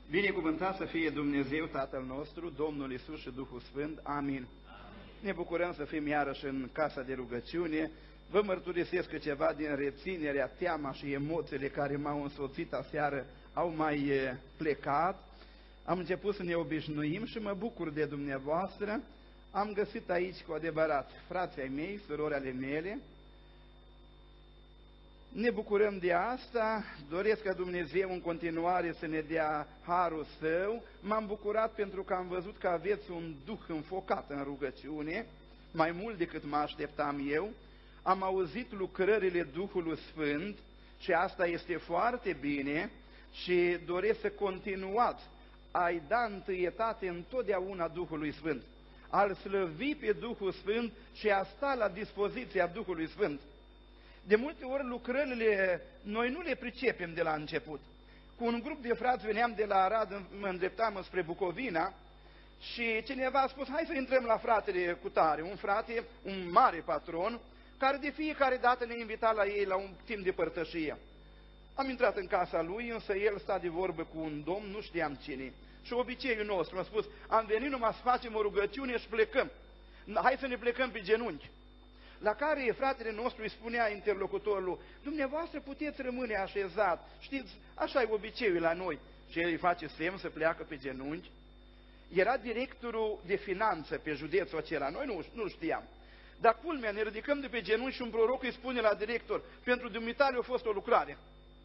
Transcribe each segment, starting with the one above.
Binecuvântat să fie Dumnezeu Tatăl nostru, Domnul Iisus și Duhul Sfânt. Amin. Ne bucurăm să fim iarăși în casa de rugăciune. Vă mărturisesc că ceva din reținerea, teama și emoțiile care m-au însoțit aseară au mai plecat. Am început să ne obișnuim și mă bucur de dumneavoastră. Am găsit aici cu adevărat frații ai mei, surori ale mele. Ne bucurăm de asta, doresc ca Dumnezeu în continuare să ne dea harul Său. M-am bucurat pentru că am văzut că aveți un duh înfocat în rugăciune, mai mult decât mă așteptam eu. Am auzit lucrările Duhului Sfânt și asta este foarte bine și doresc să continuați. Ai da întâietate întotdeauna Duhului Sfânt, a-L slăvi pe Duhul Sfânt și a sta la dispoziția Duhului Sfânt. De multe ori lucrările noi nu le pricepem de la început. Cu un grup de frați veneam de la Arad, mă îndreptam spre Bucovina și cineva a spus, hai să intrăm la fratele cutare, un frate, un mare patron, care de fiecare dată ne invita la ei la un timp de părtășie. Am intrat în casa lui, însă el sta de vorbă cu un domn, nu știam cine. Și obiceiul nostru mi-a spus, am venit numai să facem o rugăciune și plecăm. Hai să ne plecăm pe genunchi. La care fratele nostru îi spunea interlocutorul, dumneavoastră puteți rămâne așezat, știți, așa e obiceiul la noi. Și el îi face semn să pleacă pe genunchi. Era directorul de finanță pe județul acela, noi nu știam. Dar culmea, ne ridicăm de pe genunchi și un proroc îi spune la director, pentru dumneavoastră a fost o lucrare.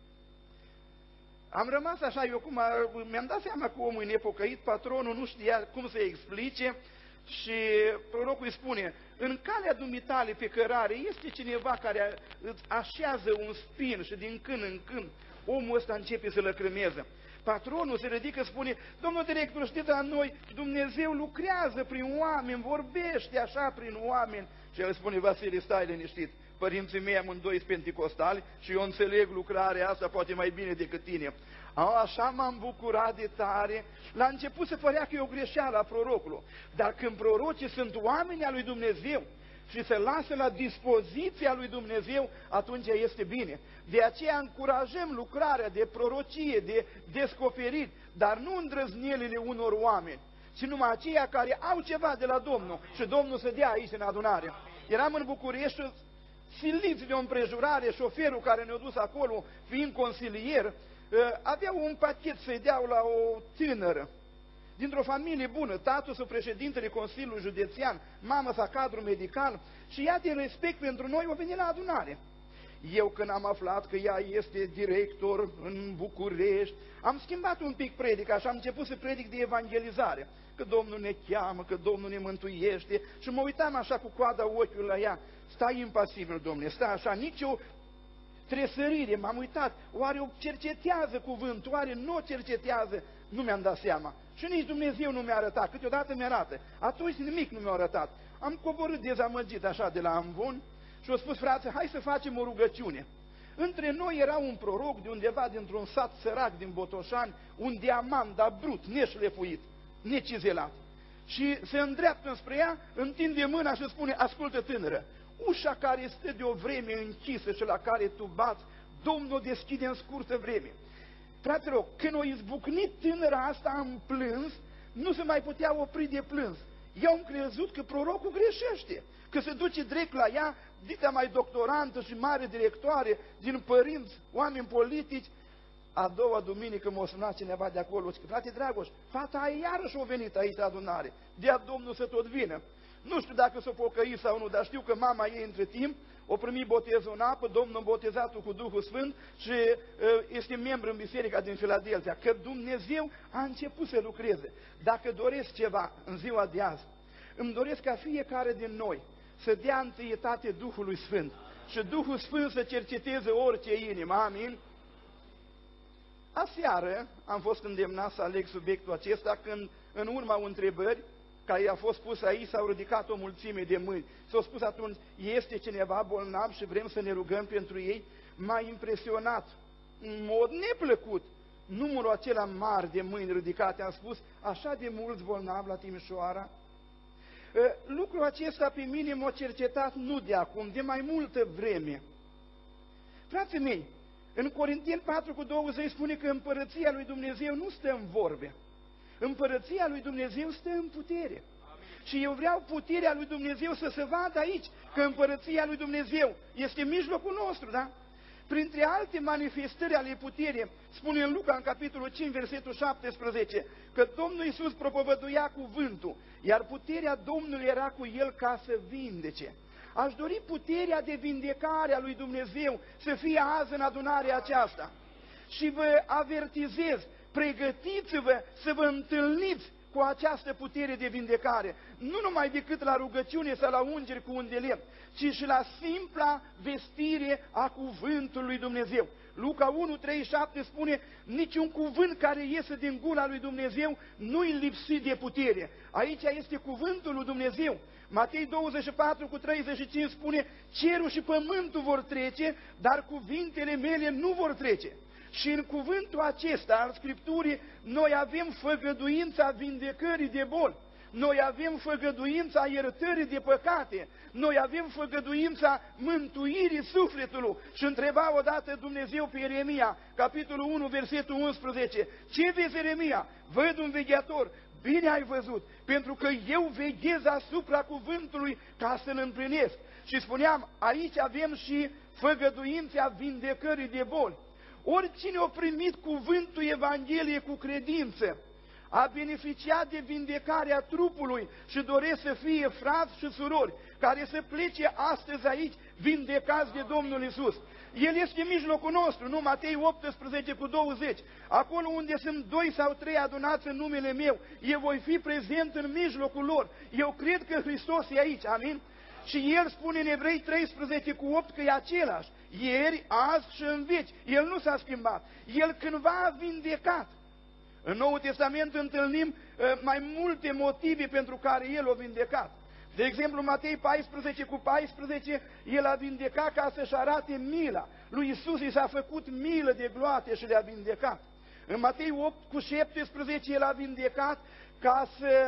Am rămas așa, eu cum mi-am dat seama că omul e nepocăit, patronul nu știa cum să-i explice și prorocul îi spune, în calea dumitale pe cărare este cineva care îți așează un spin și din când în când omul ăsta începe să lăcrâmeze. Patronul se ridică, spune, domnul director, știți, la noi Dumnezeu lucrează prin oameni, vorbește așa prin oameni. Și el spune, Vasile, stai liniștit, părinții mei amândoi sunt penticostali și eu înțeleg lucrarea asta poate mai bine decât tine. Așa m-am bucurat de tare. La început se părea că e o greșeală a prorocului, dar când prorocii sunt oameni al lui Dumnezeu și se lasă la dispoziția lui Dumnezeu, atunci este bine. De aceea încurajăm lucrarea de prorocie, de descoperit, dar nu îndrăznelile unor oameni, ci numai aceia care au ceva de la Domnul și Domnul să dea aici în adunare. Eram în București, siliți de o împrejurare, șoferul care ne-a dus acolo, fiind consilier, avea un pachet să-i deau la o tânără, dintr-o familie bună, tatăl sau președintele Consiliului Județean, mama sa cadru medical, și ea din respect pentru noi a venit la adunare. Eu când am aflat că ea este director în București, am schimbat un pic predica și am început să predic de evangelizare, că Domnul ne cheamă, că Domnul ne mântuiește și mă uitam așa cu coada ochiului la ea, stai impasibil, Domnule, stai așa, nicio tresărire, m-am uitat, oare o cercetează cuvântul, oare nu o cercetează, nu mi-am dat seama. Și nici Dumnezeu nu mi-a arătat, câteodată mi-arată, atunci nimic nu mi-a arătat. Am coborât dezamăgit așa de la amvon și au spus, frate, hai să facem o rugăciune. Între noi era un proroc de undeva dintr-un sat sărac din Botoșani, un diamant, dar brut, neșlefuit, necizelat. Și se îndreaptă spre ea, întinde mâna și spune, ascultă tânără, ușa care stă de o vreme închisă și la care tu bați, Domnul o deschide în scurtă vreme. Fraților, când o izbucnit tânăra asta în plâns, nu se mai putea opri de plâns. Eu am crezut că prorocul greșește, că se duce direct la ea, dita mai doctorantă și mare directoare, din părinți, oameni politici. A doua duminică m-a sunat cineva de acolo, zice, frate Dragoș, fata aia iarăși a venit aici la adunare, dea Domnul să tot vină. Nu știu dacă s-o pocăi sau nu, dar știu că mama ei între timp o primit botezul în apă, Domnul a botezat-o cu Duhul Sfânt și este membru în biserica din Filadelfia, că Dumnezeu a început să lucreze. Dacă doresc ceva în ziua de azi, îmi doresc ca fiecare din noi să dea întâietate Duhului Sfânt și Duhul Sfânt să cerceteze orice inimă, amin? Aseară am fost îndemnat să aleg subiectul acesta când, în urma întrebări care a fost pus aici, s-au ridicat o mulțime de mâini. S-au spus atunci, este cineva bolnav și vrem să ne rugăm pentru ei? M-a impresionat, în mod neplăcut, numărul acela mare de mâini ridicate. Am spus, așa de mulți bolnavi la Timișoara? Lucrul acesta pe mine m-a cercetat nu de acum, de mai multă vreme. Frații mei, În Corinteni 4:20 spune că împărăția lui Dumnezeu nu stă în vorbe. Împărăția lui Dumnezeu stă în putere. Și eu vreau puterea lui Dumnezeu să se vadă aici, că împărăția lui Dumnezeu este în mijlocul nostru, da? Printre alte manifestări ale puterii, spune în Luca, în capitolul 5, versetul 17, că Domnul Iisus propovăduia cuvântul, iar puterea Domnului era cu el ca să vindece. Aș dori puterea de vindecare a lui Dumnezeu să fie azi în adunarea aceasta. Și vă avertizez, pregătiți-vă să vă întâlniți cu această putere de vindecare, nu numai decât la rugăciune sau la ungeri cu un de lemn, ci și la simpla vestire a cuvântului lui Dumnezeu. Luca 1:37 spune, niciun cuvânt care iese din gura lui Dumnezeu nu-i lipsit de putere. Aici este cuvântul lui Dumnezeu. Matei 24:35 spune, cerul și pământul vor trece, dar cuvintele mele nu vor trece. Și în cuvântul acesta al Scripturii, noi avem făgăduința vindecării de boli, noi avem făgăduința iertării de păcate, noi avem făgăduința mântuirii sufletului. Și întreba odată Dumnezeu pe Ieremia, capitolul 1, versetul 11, ce vezi, Ieremia? Văd un vegheator. Bine ai văzut, pentru că eu veghez asupra cuvântului ca să-l împlinesc. Și spuneam, aici avem și făgăduința vindecării de boli. Oricine a primit cuvântul Evangheliei cu credință, a beneficiat de vindecarea trupului și doresc să fie frați și surori care să plece astăzi aici vindecați de Domnul Iisus. El este în mijlocul nostru, nu? Matei 18:20. Acolo unde sunt 2 sau 3 adunați în numele meu, eu voi fi prezent în mijlocul lor. Eu cred că Hristos e aici, amin? Și el spune în Evrei 13:8 că e același, ieri, azi și în veci. El nu s-a schimbat. El cândva a vindecat. În Noul Testament întâlnim mai multe motive pentru care el a vindecat. De exemplu, Matei 14:14, el a vindecat ca să-și arate mila. Lui Iisus i s-a făcut milă de gloate și le-a vindecat. În Matei 8:17, el a vindecat ca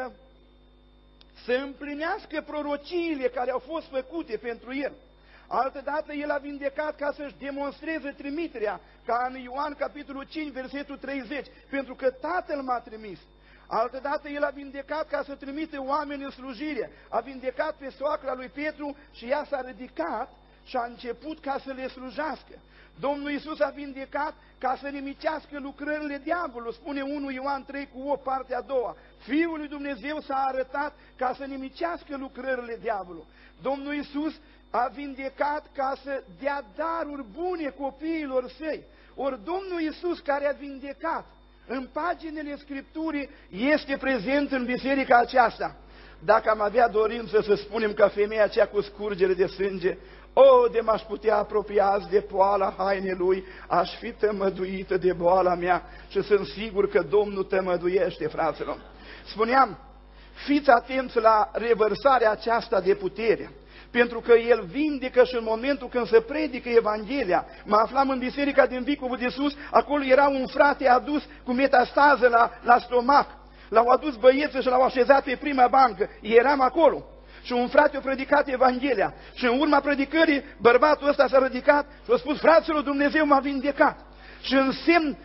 să împlinească prorociile care au fost făcute pentru el. Altădată el a vindecat ca să-și demonstreze trimiterea, ca în Ioan capitolul 5, versetul 30, pentru că Tatăl m-a trimis. Altădată el a vindecat ca să trimite oameni în slujire. A vindecat pe soacra lui Petru și ea s-a ridicat și a început ca să le slujească. Domnul Iisus a vindecat ca să nimicească lucrările diavolului, spune 1 Ioan 3:8, partea a doua. Fiul lui Dumnezeu s-a arătat ca să nimicească lucrările diavolului. Domnul Iisus a vindecat ca să dea daruri bune copiilor săi. Ori Domnul Iisus care a vindecat în paginile Scripturii este prezent în biserica aceasta. Dacă am avea dorință să spunem ca femeia aceea cu scurgere de sânge, de m-aș putea apropia azi de poala hainelui, aș fi tămăduită de boala mea și sunt sigur că Domnul tămăduiește, fraților. Spuneam, fiți atenți la revărsarea aceasta de putere, pentru că El vindecă și în momentul când se predică Evanghelia. Mă aflam în biserica din Vicovul de Sus, acolo era un frate adus cu metastază la stomac. L-au adus băieții și l-au așezat pe prima bancă. Eram acolo. Și un frate a predicat Evanghelia. Și în urma predicării, bărbatul ăsta s-a ridicat și a spus, fraților, Dumnezeu m-a vindecat. Și în semn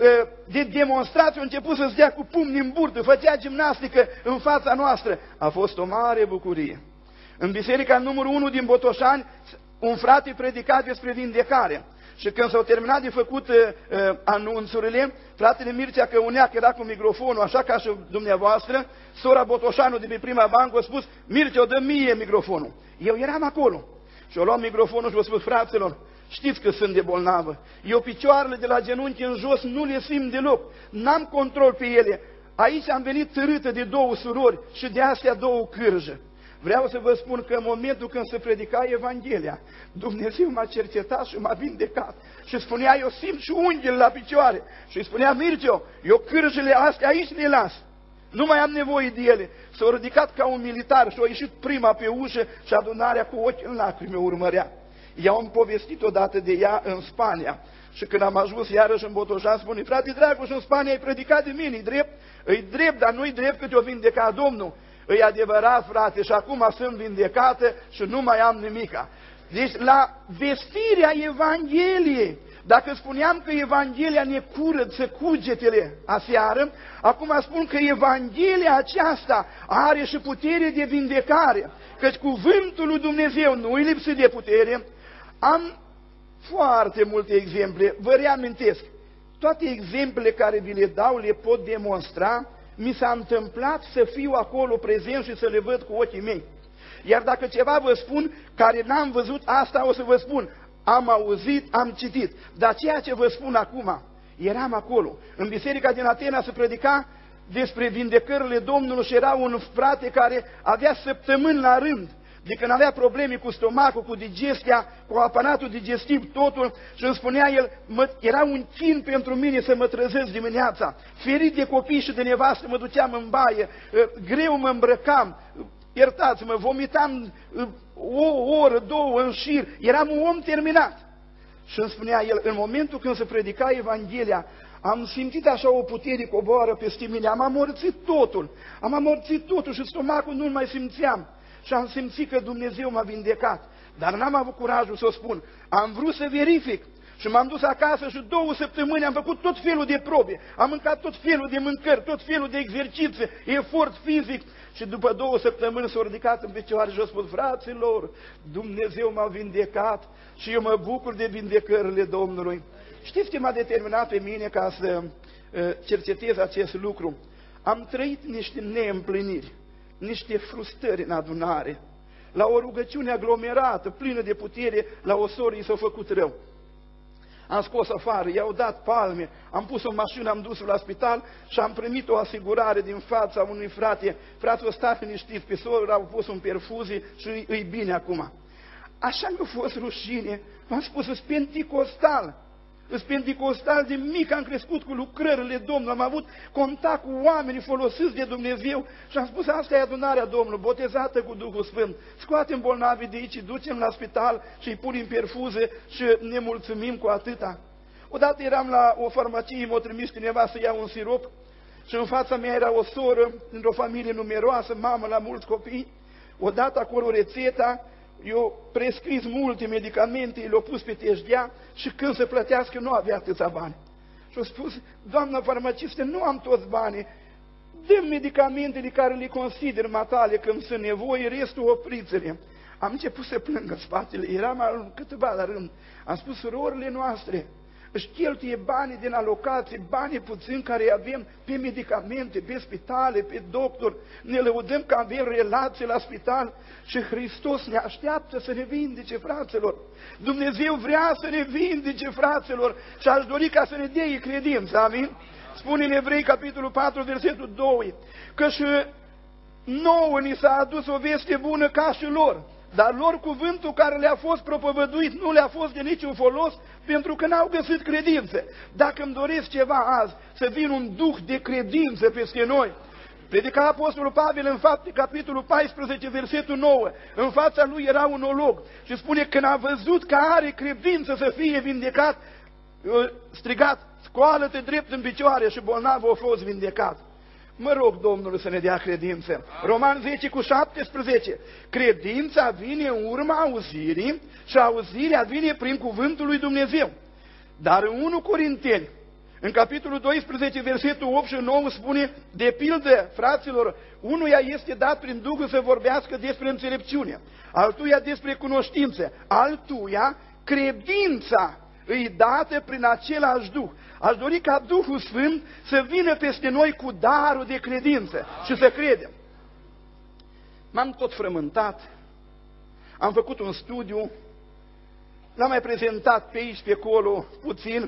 de demonstrație a început să-ți dea cu pumni în burtă, făcea gimnastică în fața noastră. A fost o mare bucurie. În biserica numărul 1 din Botoșani, un frate predica despre vindecare. Și când s-au terminat de făcut anunțurile, fratele Mircea Căuneac era cu microfonul, așa ca și dumneavoastră, sora Botoșanu de pe prima bancă a spus, Mircea, dă mie microfonul. Eu eram acolo. Și o luam microfonul și a spus, fraților, știți că sunt de bolnavă. Eu picioarele de la genunchi în jos nu le simt deloc. N-am control pe ele. Aici am venit târâtă de 2 surori și de astea 2 cârjă. Vreau să vă spun că în momentul când se predica Evanghelia, Dumnezeu m-a cercetat și m-a vindecat. Și spunea, eu simt și unghiile la picioare. Și îi spunea, Mircea, eu cârjele astea aici le las. Nu mai am nevoie de ele. S-a ridicat ca un militar și a ieșit prima pe ușă și adunarea cu ochi în lacrime urmărea. I-au povestit odată de ea în Spania. Și când am ajuns iarăși în Botoșani, spune, frate dragul, și în Spania ai predicat de mine, e drept, dar nu-i drept că te-o vindecat Domnul. E adevărat, frate, și acum sunt vindecată și nu mai am nimica. Deci la vestirea Evangheliei, Dacă spuneam că Evanghelia ne curăță cugetele aseară, acum spun că Evanghelia aceasta are și putere de vindecare, căci cuvântul lui Dumnezeu nu îi lipsit de putere. Am foarte multe exemple, vă reamintesc, toate exemplele care vi le dau le pot demonstra, mi s-a întâmplat să fiu acolo prezent și să le văd cu ochii mei. Iar dacă ceva vă spun care n-am văzut, asta o să vă spun. Am auzit, am citit. Dar ceea ce vă spun acum, eram acolo. În biserica din Atena se predica despre vindecările Domnului și era un frate care avea săptămâni la rând, de când avea probleme cu stomacul, cu digestia, cu aparatul digestiv, totul, și îmi spunea el, era un chin pentru mine să mă trezesc dimineața. Ferit de copii și de nevastă, mă duceam în baie, greu mă îmbrăcam, iertați-mă, vomitam o oră, două în șir, eram un om terminat. Și îmi spunea el, în momentul când se predica Evanghelia, am simțit așa o putere coboară peste mine, am amorțit totul și stomacul nu-l mai simțeam. Și am simțit că Dumnezeu m-a vindecat. Dar n-am avut curajul să o spun. Am vrut să verific. Și m-am dus acasă și 2 săptămâni am făcut tot felul de probe. Am mâncat tot felul de mâncări, tot felul de exerciții, efort fizic. Și după 2 săptămâni s-au ridicat în picioare și au spus, fraților, Dumnezeu m-a vindecat și eu mă bucur de vindecările Domnului. Știți ce m-a determinat pe mine ca să cercetez acest lucru? Am trăit niște neîmpliniri, niște frustrări în adunare. La o rugăciune aglomerată, plină de putere, la o soră i s-a făcut rău. Am scos afară, i-au dat palme, am pus-o în mașină, am dus-o la spital și am primit o asigurare din fața unui frate. Fratul, stați liniștiți, pe soră au pus un perfuzie și îi bine acum. Așa mi-a fost rușine, am spus, sunt penticostal. Sunt penticostal, de mic am crescut cu lucrările Domnului, am avut contact cu oamenii folosiți de Dumnezeu și am spus, asta e adunarea Domnului, botezată cu Duhul Sfânt. Scoatem bolnavii de aici, ducem la spital și îi punem perfuze și ne mulțumim cu atâta. Odată eram la o farmacie, m-a trimis cineva să ia un sirop și în fața mea era o soră dintr-o familie numeroasă, mamă la mulți copii. Odată acolo rețeta, eu prescris multe medicamente, le-au pus pe teșghea și când se plătească nu avea atâția bani. Și au spus, doamna farmacistă, nu am toți banii, dă medicamentele care le consider matale când sunt nevoie, restul opriți-le. Am început să plâng în spatele, eram câteva la rând. Am spus, surorile noastre își cheltuie banii din alocație, banii puțini care avem pe medicamente, pe spitale, pe doctor. Ne lăudăm că avem relații la spital și Hristos ne așteaptă să ne vindece, fraților. Dumnezeu vrea să ne vindece, fraților, și aș dori ca să ne dea credință, amin? Spune în Evrei, capitolul 4, versetul 2, că și nouă ni s-a adus o veste bună ca și lor. Dar lor cuvântul care le-a fost propovăduit nu le-a fost de niciun folos, pentru că n-au găsit credință. Dacă îmi doresc ceva azi, să vină un duh de credință peste noi. Predica Apostolul Pavel în Fapte, capitolul 14, versetul 9. În fața lui era un olog și spune, când a văzut că are credință să fie vindecat, strigat, scoală-te drept în picioare, și bolnavul a fost vindecat. Mă rog Domnul să ne dea credință. Roman 10 cu 17. Credința vine în urma auzirii și auzirea vine prin cuvântul lui Dumnezeu. Dar în 1 Corinteni, în capitolul 12, versetul 8 și 9 spune, de pildă, fraților, unuia este dat prin Duhul să vorbească despre înțelepciune, altuia despre cunoștință, altuia credința îi dată prin același Duh. Aș dori ca Duhul Sfânt să vină peste noi cu darul de credință și să credem. M-am tot frământat, am făcut un studiu, l-am mai prezentat pe aici, pe acolo, puțin.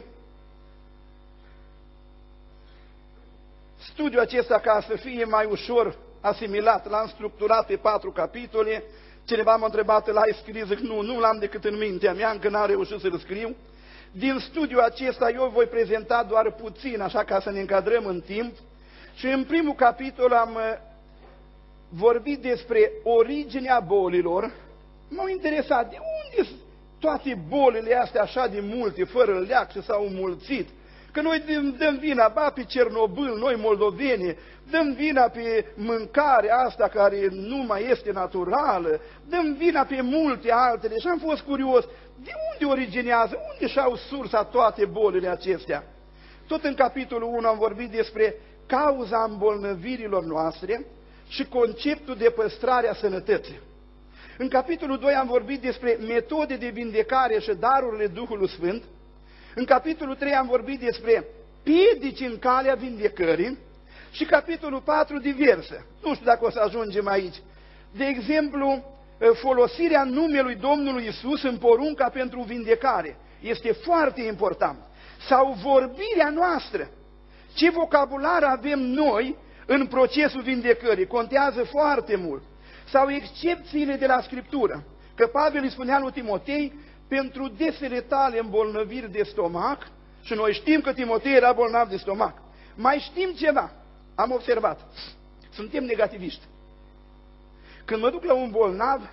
Studiul acesta, ca să fie mai ușor asimilat, l-am structurat pe 4 capitole. Cineva m-a întrebat, l-ai scris? Zic, nu l-am decât în mintea mea, încă n-am reușit să-l scriu. Din studiul acesta eu voi prezenta doar puțin, așa ca să ne încadrăm în timp. Și în primul capitol am vorbit despre originea bolilor. M-au interesat de unde toate bolile astea așa de multe, fără leac, și s-au înmulțit. Că noi dăm vina pe Cernobâl, noi moldoveni, dăm vina pe mâncarea asta care nu mai este naturală, dăm vina pe multe altele. Și am fost curios, de unde originează, unde și-au sursa toate bolile acestea? Tot în capitolul 1 am vorbit despre cauza îmbolnăvirilor noastre și conceptul de păstrare a sănătății. În capitolul 2 am vorbit despre metode de vindecare și darurile Duhului Sfânt. În capitolul 3 am vorbit despre piedici în calea vindecării. Și capitolul 4 diverse. Nu știu dacă o să ajungem aici. De exemplu, folosirea numelui Domnului Isus în porunca pentru vindecare. Este foarte important. Sau vorbirea noastră. Ce vocabular avem noi în procesul vindecării. Contează foarte mult. Sau excepțiile de la Scriptură. Că Pavel îi spunea lui Timotei, pentru desele tale îmbolnăviri de stomac, și noi știm că Timotei era bolnav de stomac. Mai știm ceva. Am observat. Suntem negativiști. Când mă duc la un bolnav,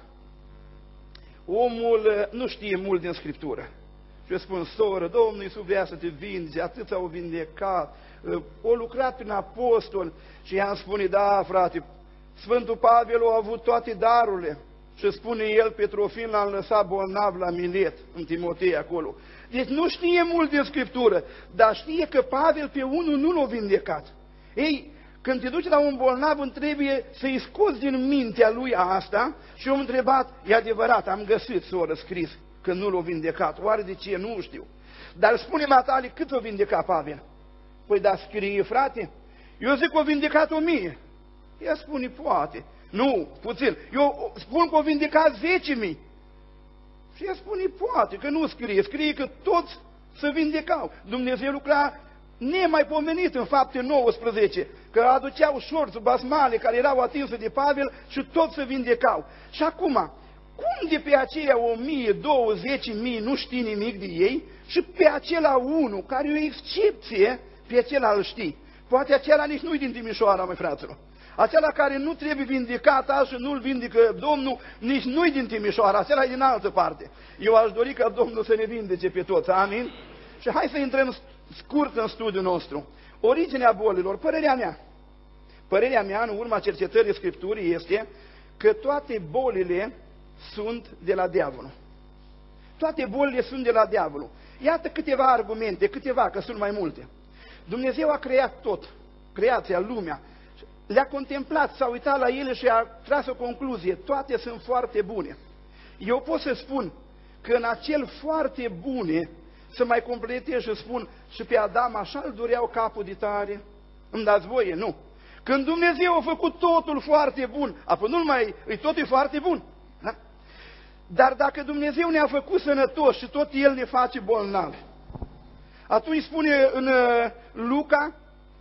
omul nu știe mult din Scriptură. Și eu spun, soră, Domnul Iisus vrea să te vindece, atât s-au vindecat, o lucrat prin apostol. Și i-am spune, da, frate, Sfântul Pavel a avut toate darurile. Și spune el, pe Trofim l-am lăsat bolnav la Milet, în Timotei acolo. Deci nu știe mult din Scriptură, dar știe că Pavel pe unul nu l-a vindecat. Ei, când te duci la un bolnav, îmi trebuie să-i scoți din mintea lui asta și eu am întrebat, e adevărat, am găsit, soră, scris că nu l-a vindecat. Oare de ce? Nu știu. Dar spune Matale, cât o vindecat Pavel? Păi da, scrie, frate, eu zic că o vindecat 1000. Ea spune, poate. Nu, puțin. Eu spun că o vindecat 10.000. Și ea spune, poate, că nu scrie. Scrie că toți se vindecau. Dumnezeu lucra nemaipomenit în Fapte 19, că aduceau șorțuri, basmale care erau atinse de Pavel și toți se vindecau. Și acum, cum de pe aceia 1000, 20.000 nu știi nimic de ei și pe acela unul, care e o excepție, pe acela îl știi? Poate acela nici nu-i din Timișoara, măi fraților. Acela care nu trebuie vindecat azi și nu-l vindecă Domnul, nici nu-i din Timișoara, acela e din altă parte. Eu aș dori ca Domnul să ne vindece pe toți, amin? Și hai să intrăm scurt în studiul nostru. Originea bolilor, părerea mea în urma cercetării Scripturii este că toate bolile sunt de la diavolul. Toate bolile sunt de la diavolul. Iată câteva argumente, că sunt mai multe. Dumnezeu a creat tot, creația, lumea, le-a contemplat, s-a uitat la ele și a tras o concluzie. Toate sunt foarte bune. Eu pot să spun că în acel foarte bune, să mai completez și spun, și pe Adam așa îl dureau capul de tare. Îmi dați voie? Nu. Când Dumnezeu a făcut totul foarte bun, apoi nu mai, totul e foarte bun. Da? Dar dacă Dumnezeu ne-a făcut sănătoși și tot El ne face bolnavi, atunci spune în Luca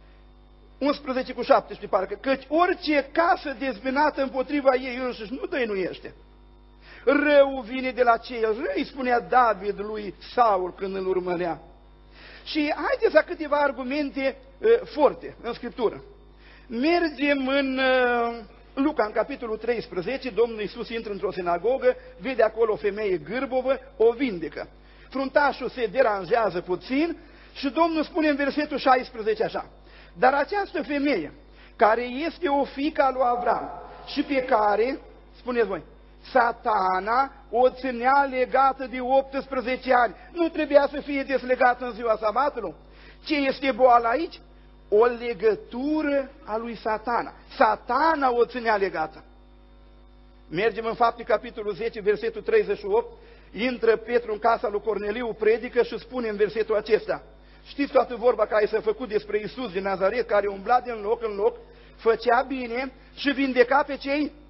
11:17, parcă, căci orice casă dezbinată împotriva ei înșiși nu dăinuiește. Rău vine de la cei răi, spunea David lui Saul când îl urmărea. Și haideți la câteva argumente forte în Scriptură. Mergem în Luca, în capitolul 13, Domnul Iisus intră într-o sinagogă, vede acolo o femeie gârbovă, o vindecă. Fruntașul se deranjează puțin și Domnul spune în versetul 16 așa: dar această femeie, care este o fiică a lui Avram și pe care, spuneți voi, Satana o ținea legată de 18 ani, nu trebuia să fie deslegată în ziua sabatului? Ce este boala aici? O legătură a lui Satana. Satana o ținea legată. Mergem în Fapte, capitolul 10, versetul 38, intră Petru în casa lui Corneliu, predică și spune în versetul acesta: știți toată vorba care s-a făcut despre Iisus din Nazaret, care umbla din loc în loc, făcea bine și vindeca pe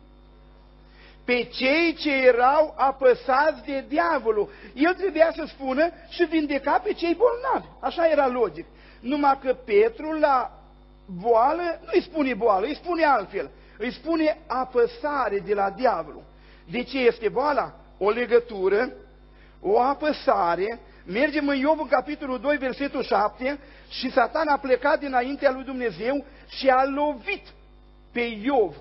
cei ce erau apăsați de diavolul. El trebuia să spună și vindeca pe cei bolnavi. Așa era logic. Numai că Petru la boală nu îi spune boală, îi spune altfel. Îi spune apăsare de la diavolul. De ce este boala? O legătură, o apăsare. Mergem în Iov, în capitolul 2, versetul 7, și Satan a plecat dinaintea lui Dumnezeu și a lovit pe Iov.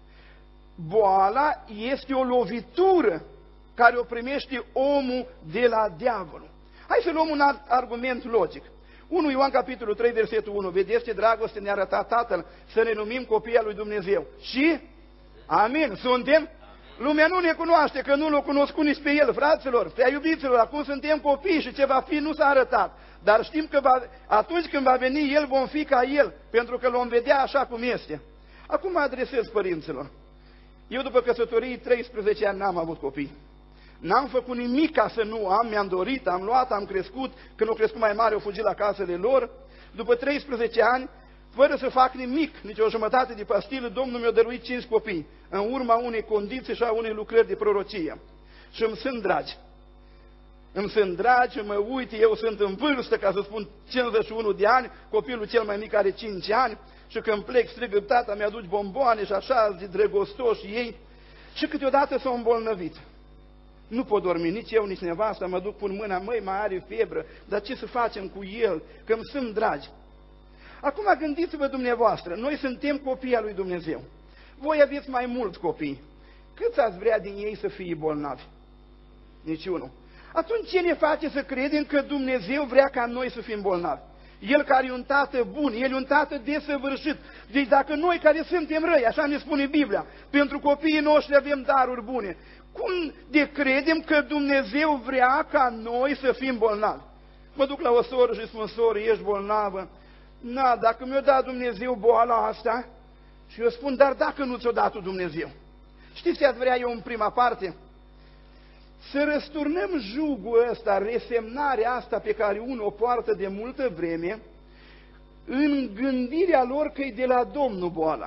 Boala este o lovitură care o primește omul de la diavolul. Hai să luăm un alt argument logic. 1 Ioan, capitolul 3, versetul 1. Vedeți ce dragoste ne-a arătat Tatăl să ne numim copiii lui Dumnezeu. Și? Amin. Suntem? Lumea nu ne cunoaște, că nu l-a cunoscut nici pe El, fraților, prea iubiților, acum suntem copii și ce va fi nu s-a arătat. Dar știm că atunci când va veni El, vom fi ca El, pentru că l-vom vedea așa cum este. Acum mă adresez părinților. Eu după căsătorie 13 ani n-am avut copii. N-am făcut nimic ca să nu am, mi-am dorit, am luat, am crescut, când au crescut mai mare au fugit la casele lor. După 13 ani, fără să fac nimic, nici o jumătate de pastilă, Domnul mi-a dăruit 5 copii, în urma unei condiții și a unei lucrări de prorocie. Și îmi sunt dragi. Îmi sunt dragi, mă uit, eu sunt în vârstă, ca să spun 51 de ani, copilul cel mai mic are 5 ani, și când plec strigă, tata, mi-aduci bomboane și așa, de drăgostoși ei. Și câteodată s-au îmbolnăvit. Nu pot dormi, nici eu, nici nevasta, mă duc, pun mâna, măi, mai are febră, dar ce să facem cu el, că îmi sunt dragi. Acum gândiți-vă dumneavoastră, noi suntem copii al lui Dumnezeu. Voi aveți mai mulți copii. Câți ați vrea din ei să fie bolnavi? Niciunul. Atunci ce ne face să credem că Dumnezeu vrea ca noi să fim bolnavi? El care e un tată bun, El e un tată desăvârșit. Deci dacă noi care suntem răi, așa ne spune Biblia, pentru copiii noștri avem daruri bune, cum de credem că Dumnezeu vrea ca noi să fim bolnavi? Mă duc la o soră și spun, soră, ești bolnavă? Na, dacă mi-a dat Dumnezeu boala asta, și eu spun, dar dacă nu ți-o dat Dumnezeu? Știți ce ați vrea eu în prima parte? Să răsturnăm jugul ăsta, resemnarea asta pe care unul o poartă de multă vreme, în gândirea lor că e de la Domnul boala.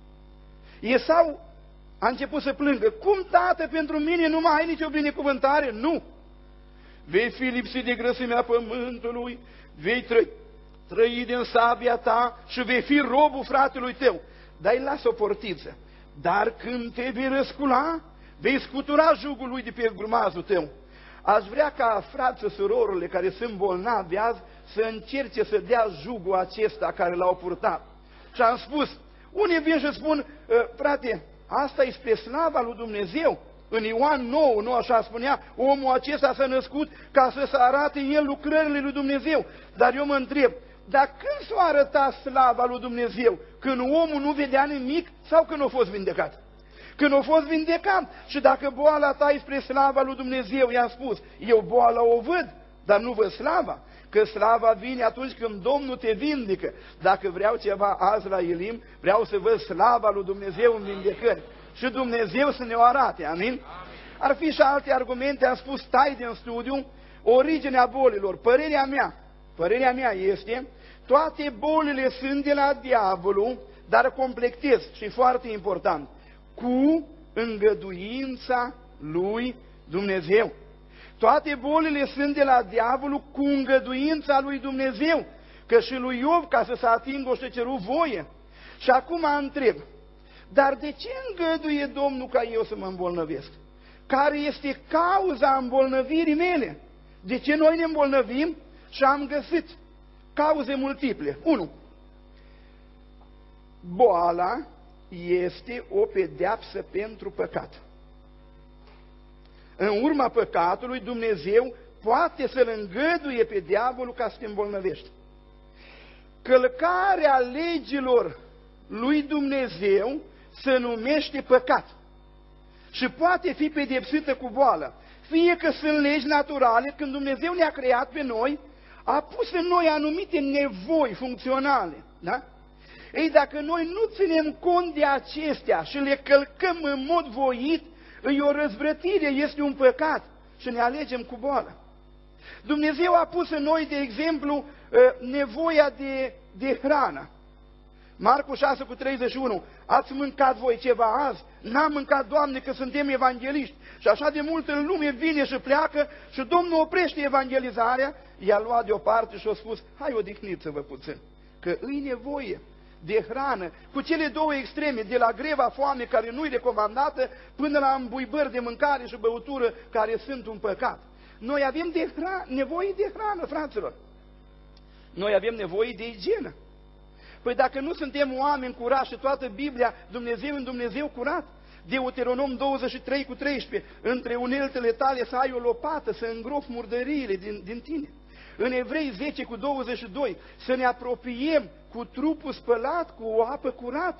Esau a început să plângă. Cum, tată, pentru mine nu mai ai nicio binecuvântare? Nu! Vei fi lipsit de grăsimea pământului, vei trăi din sabia ta și vei fi robul fratelui tău. Dar îi lasă o portiță. Dar când te vei răscula, vei scutura jugul lui de pe grumazul tău. Aș vrea ca frații, surorile care sunt bolnavi azi să încerce să dea jugul acesta care l-au purtat. Și am spus, unii vin și spun, frate, asta e spre slava lui Dumnezeu. În Ioan 9, nu așa spunea, omul acesta s-a născut ca să se arate în el lucrările lui Dumnezeu. Dar eu mă întreb, dar când s-a arătat slava lui Dumnezeu? Când omul nu vedea nimic sau când a fost vindecat? Când a fost vindecat. Și dacă boala ta e spre slava lui Dumnezeu, i-am spus, eu boala o văd, dar nu văd slava. Că slava vine atunci când Domnul te vindecă. Dacă vreau ceva azi la Elim, vreau să văd slava lui Dumnezeu în vindecări. Și Dumnezeu să ne o arate, amin? Ar fi și alte argumente, am spus, stai din studiu, originea bolilor. Părerea mea este, toate bolile sunt de la diavolul, dar completez, și foarte important, cu îngăduința lui Dumnezeu. Toate bolile sunt de la diavolul cu îngăduința lui Dumnezeu, că și lui Iov, ca să se atingă, o și cerut voie. Și acum întreb, dar de ce îngăduie Domnul ca eu să mă îmbolnăvesc? Care este cauza îmbolnăvirii mele? De ce noi ne îmbolnăvim? Și am găsit cauze multiple. 1. Boala este o pedeapsă pentru păcat. În urma păcatului, Dumnezeu poate să-l îngăduie pe diavolul ca să te îmbolnăvești. Călcarea legilor lui Dumnezeu se numește păcat și poate fi pedepsită cu boală. Fie că sunt legi naturale, când Dumnezeu ne-a creat pe noi, a pus în noi anumite nevoi funcționale, da? Ei, dacă noi nu ținem cont de acestea și le călcăm în mod voit, e o răzvrătire, este un păcat și ne alegem cu boală. Dumnezeu a pus în noi, de exemplu, nevoia de hrană. Marcu 6:31, ați mâncat voi ceva azi? N-am mâncat, Doamne, că suntem evangeliști. Și așa de multă lume vine și pleacă și Domnul oprește evangelizarea, i-a luat deoparte și a spus, hai odihniți-vă puțin, că îi nevoie de hrană, cu cele două extreme, de la greva foame care nu-i recomandată, până la îmbuibări de mâncare și băutură care sunt un păcat. Noi avem nevoie de hrană, fraților. Noi avem nevoie de igienă. Păi dacă nu suntem oameni curați și toată Biblia, Dumnezeu în Dumnezeu curat, Deuteronom 23:13, între uneltele tale să ai o lopată, să îngropi murdăriile din tine. În Evrei 10:22, să ne apropiem cu trupul spălat cu o apă curată.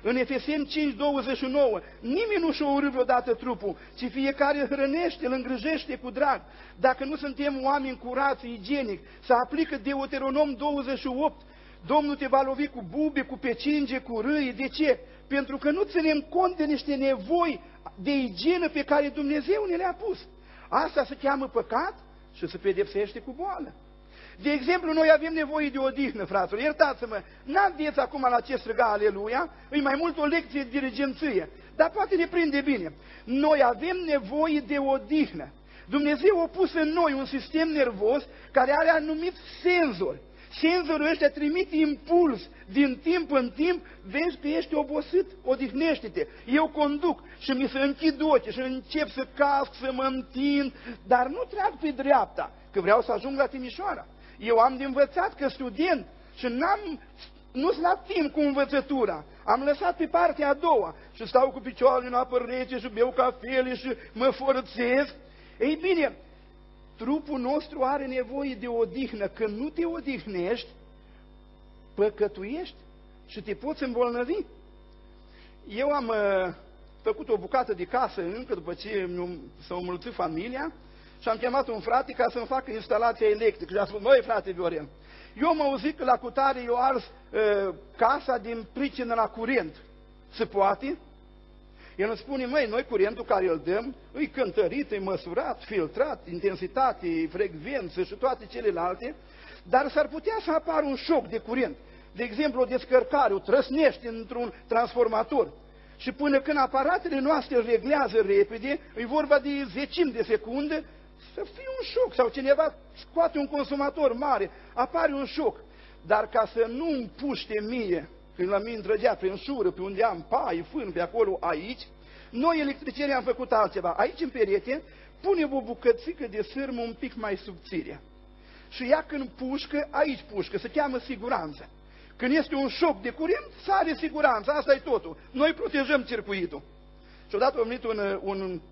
În Efeseni 5:29, nimeni nu și-a urât vreodată trupul, ci fiecare îl hrănește, îl îngrijește cu drag. Dacă nu suntem oameni curați, igienic, să aplică Deuteronom 28, Domnul te va lovi cu bube, cu pecinge, cu râi. De ce? Pentru că nu ținem cont de niște nevoi de igienă pe care Dumnezeu ne le-a pus. Asta se cheamă păcat și se pedepsește cu boală. De exemplu, noi avem nevoie de odihnă, fraților. Iertați-mă, n-aveți acum la ce striga aleluia, e mai mult o lecție de dirigenție, dar poate ne prinde bine. Noi avem nevoie de odihnă. Dumnezeu a pus în noi un sistem nervos care are anumit senzori. Senzorul ăștia trimite impuls din timp în timp, vezi că ești obosit, odihnește-te. Eu conduc și mi se închid ochii și încep să casc, să mă întind, dar nu trag pe dreapta, că vreau să ajung la Timișoara. Eu am de învățat că student și nu-s la timp cu învățătura. Am lăsat pe partea a doua și stau cu picioarele în apă rece și beau cafele și mă forțez. Ei bine, trupul nostru are nevoie de odihnă. Când nu te odihnești, păcătuiești și te poți îmbolnăvi. Eu am făcut o bucată de casă încă după ce s-a înmulțit familia și am chemat un frate ca să-mi facă instalația electrică. Și a spus, măi frate Viorel, eu am auzit că la cutare eu ars casa din pricină la curent. Se poate? El îmi spune, măi, noi curentul care îl dăm, îi cântărit, îi măsurat, filtrat, intensitate, frecvență și toate celelalte, dar s-ar putea să apară un șoc de curent. De exemplu, o descărcare, o trăsnește într-un transformator. Și până când aparatele noastre îl reglează repede, e vorba de zecimi de secunde, să fie un șoc. Sau cineva scoate un consumator mare, apare un șoc. Dar ca să nu împuște mie, când la mine trăgea prin șură, pe unde am pai, fân, pe acolo, aici, noi electricienii am făcut altceva. Aici în perete pune o bucățică de sârmă un pic mai subțire. Și ea când pușcă, aici pușcă, se cheamă siguranță. Când este un șoc de curent, sare siguranța, asta e totul. Noi protejăm circuitul. Și odată a venit un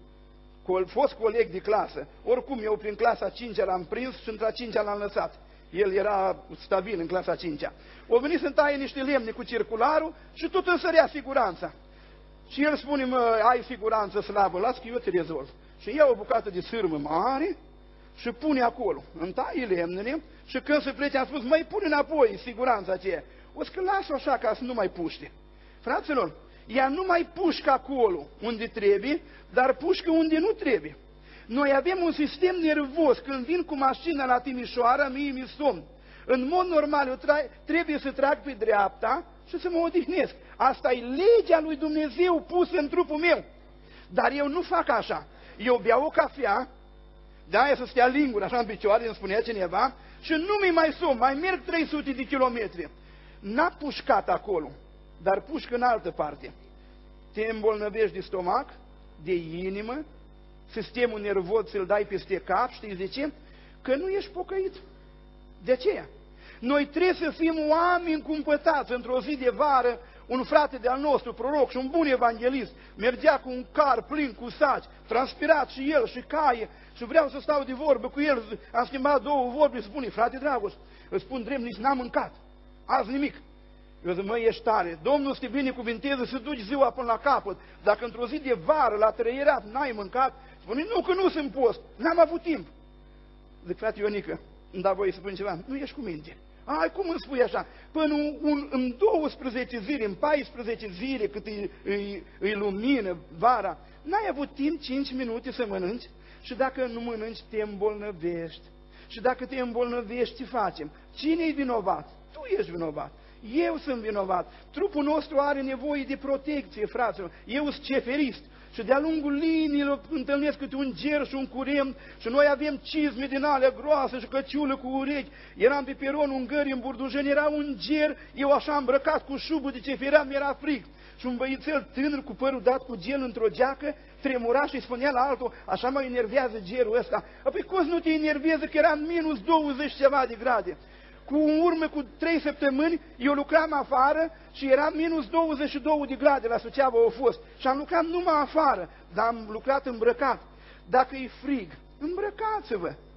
fost coleg de clasă. Oricum, eu prin clasa 5-a l-am prins și între a 5-a l-am lăsat. El era stabil în clasa 5-a. O venit să-mi taie niște lemne cu circularul și tot însărea siguranța. Și el spune, mă, ai siguranță slabă, las că eu te rezolv. Și ia o bucată de sârmă mare și pune acolo. Îmi taie lemnele și când se plece am spus, măi, pune înapoi siguranța aceea. O să las-o așa ca să nu mai puște. Fraților, ea nu mai pușcă acolo unde trebuie, dar pușcă unde nu trebuie. Noi avem un sistem nervos. Când vin cu mașina la Timișoara, mie mi-e somn. În mod normal, eu trebuie să trag pe dreapta și să mă odihnesc. Asta e legea lui Dumnezeu pusă în trupul meu. Dar eu nu fac așa. Eu beau o cafea, de-aia să stea lingura așa în picioare, îmi spunea cineva, și nu mi mai somn, mai merg 300 de kilometri. N-a pușcat acolo, dar pușcă în altă parte. Te îmbolnăvești de stomac, de inimă, sistemul nervos ți-l dai peste cap, știți de ce? Că nu ești pocăit. De aceea. Noi trebuie să fim oameni cumpătați. Într-o zi de vară, un frate de-al nostru, proroc și un bun evanghelist, mergea cu un car plin cu saci, transpirat și el și caie, și vreau să stau de vorbă cu el. Am schimbat două vorbe, spune, frate Dragoș, îți spun drept, nici n-am mâncat. Azi nimic. Eu zic, măi, ești tare, Domnul să te binecuvinteze să duci ziua până la capăt. Dacă într-o zi de vară, la trăierat, n-ai mâncat, spune, nu, că nu sunt post, n-am avut timp. Zic, frate Ionică, îmi da voie să spun ceva, nu ești cu minte. Ai, cum îmi spui așa? Până în 12 zile, în 14 zile, cât îi lumină vara, n-ai avut timp 5 minute să mănânci? Și dacă nu mănânci, te îmbolnăvești. Și dacă te îmbolnăvești, ce facem? Cine e vinovat? Tu ești vinovat. Eu sunt vinovat. Trupul nostru are nevoie de protecție, fraților. Eu sunt ceferist. Și de-a lungul liniilor întâlnesc câte un ger și un curent și noi avem cizme din alea groase și căciulă cu urechi. Eram pe peronul Ungării, în Burdujeni, era un ger, eu așa îmbrăcat cu șubă de ceferam, mi-era frig. Și un băițel tânăr cu părul dat cu gel într-o geacă, tremura și spunea la altul, așa mă enervează gerul ăsta. Apoi cum nu te enervează că era minus 20 ceva de grade? În urmă cu 3 săptămâni, eu lucram afară și era minus 22 de grade, la Suceava au fost. Și am lucrat numai afară, dar am lucrat îmbrăcat. Dacă e frig, îmbrăcați-vă.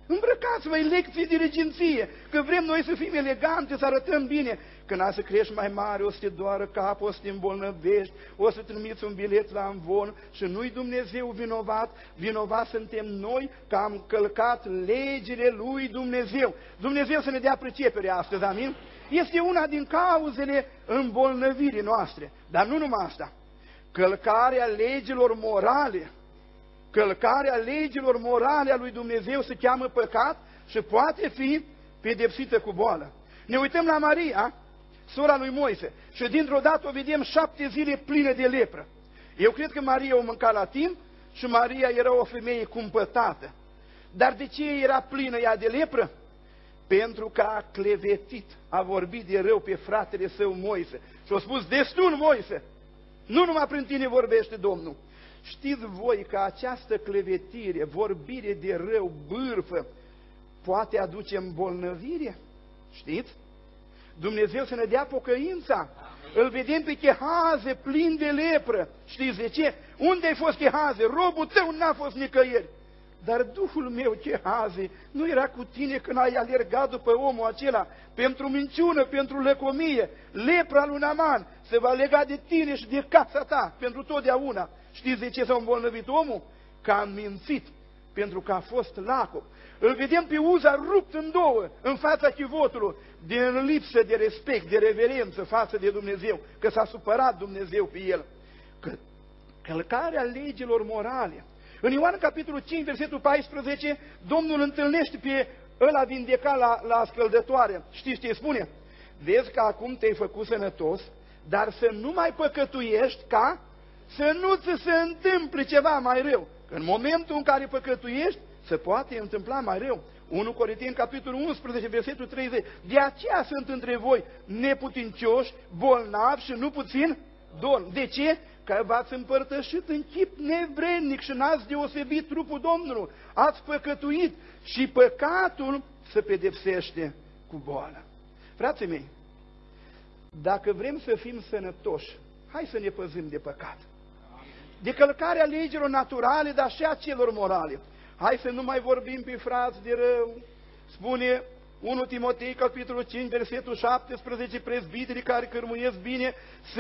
Îmbrăcați-vă, e lecții de reginție, că vrem noi să fim elegante, să arătăm bine. Când ai să crești mai mare, o să te doară capul, o să te îmbolnăvești, o să trimiți un bilet la învon și nu-i Dumnezeu vinovat, vinovat suntem noi că am călcat legile lui Dumnezeu. Dumnezeu să ne dea pricepere astăzi, amin? Este una din cauzele îmbolnăvirii noastre, dar nu numai asta. Călcarea legilor morale, călcarea legilor morale a lui Dumnezeu se cheamă păcat și poate fi pedepsită cu boală. Ne uităm la Maria, sora lui Moise, și dintr-o dată o vedem 7 zile pline de lepră. Eu cred că Maria o mânca la timp și Maria era o femeie cumpătată. Dar de ce era plină ea de lepră? Pentru că a clevetit, a vorbit de rău pe fratele său Moise. Și a spus, destul Moise, nu numai prin tine vorbește Domnul. Știți voi că această clevetire, vorbire de rău, bârfă, poate aduce îmbolnăvire? Știți? Dumnezeu să ne dea pocăința. Îl vedem pe Gehazi plin de lepră. Știți de ce? Unde ai fost, Gehazi? Robul tău n-a fost nicăieri. Dar Duhul meu, Gehazi, nu era cu tine când ai alergat după omul acela pentru minciună, pentru lăcomie. Lepra lui Naaman se va lega de tine și de casa ta pentru totdeauna. Știți de ce s-a îmbolnăvit omul? Că a mințit, pentru că a fost lacom. Îl vedem pe Uza rupt în două, în fața chivotului, din lipsă de respect, de reverență față de Dumnezeu, că s-a supărat Dumnezeu pe el. Că călcarea legilor morale. În Ioan capitolul 5, versetul 14, Domnul întâlnește pe ăla vindecat la scăldătoare. Știți ce spune? Vezi că acum te-ai făcut sănătos, dar să nu mai păcătuiești ca să nu ți se întâmple ceva mai rău. Că în momentul în care păcătuiești, se poate întâmpla mai rău. 1 Corinteni, capitolul 11, versetul 30. De aceea sunt între voi neputincioși, bolnavi și nu puțin dormi. De ce? Că v-ați împărtășit în chip nevrednic și n-ați deosebit trupul Domnului. Ați păcătuit și păcatul se pedepsește cu boală. Frații mei, dacă vrem să fim sănătoși, hai să ne păzim de păcat. De călcarea legilor naturale, dar și a celor morale. Hai să nu mai vorbim pe frați de rău. Spune 1 Timotei, capitolul 5, versetul 17, prezbiterii care cărmuiesc bine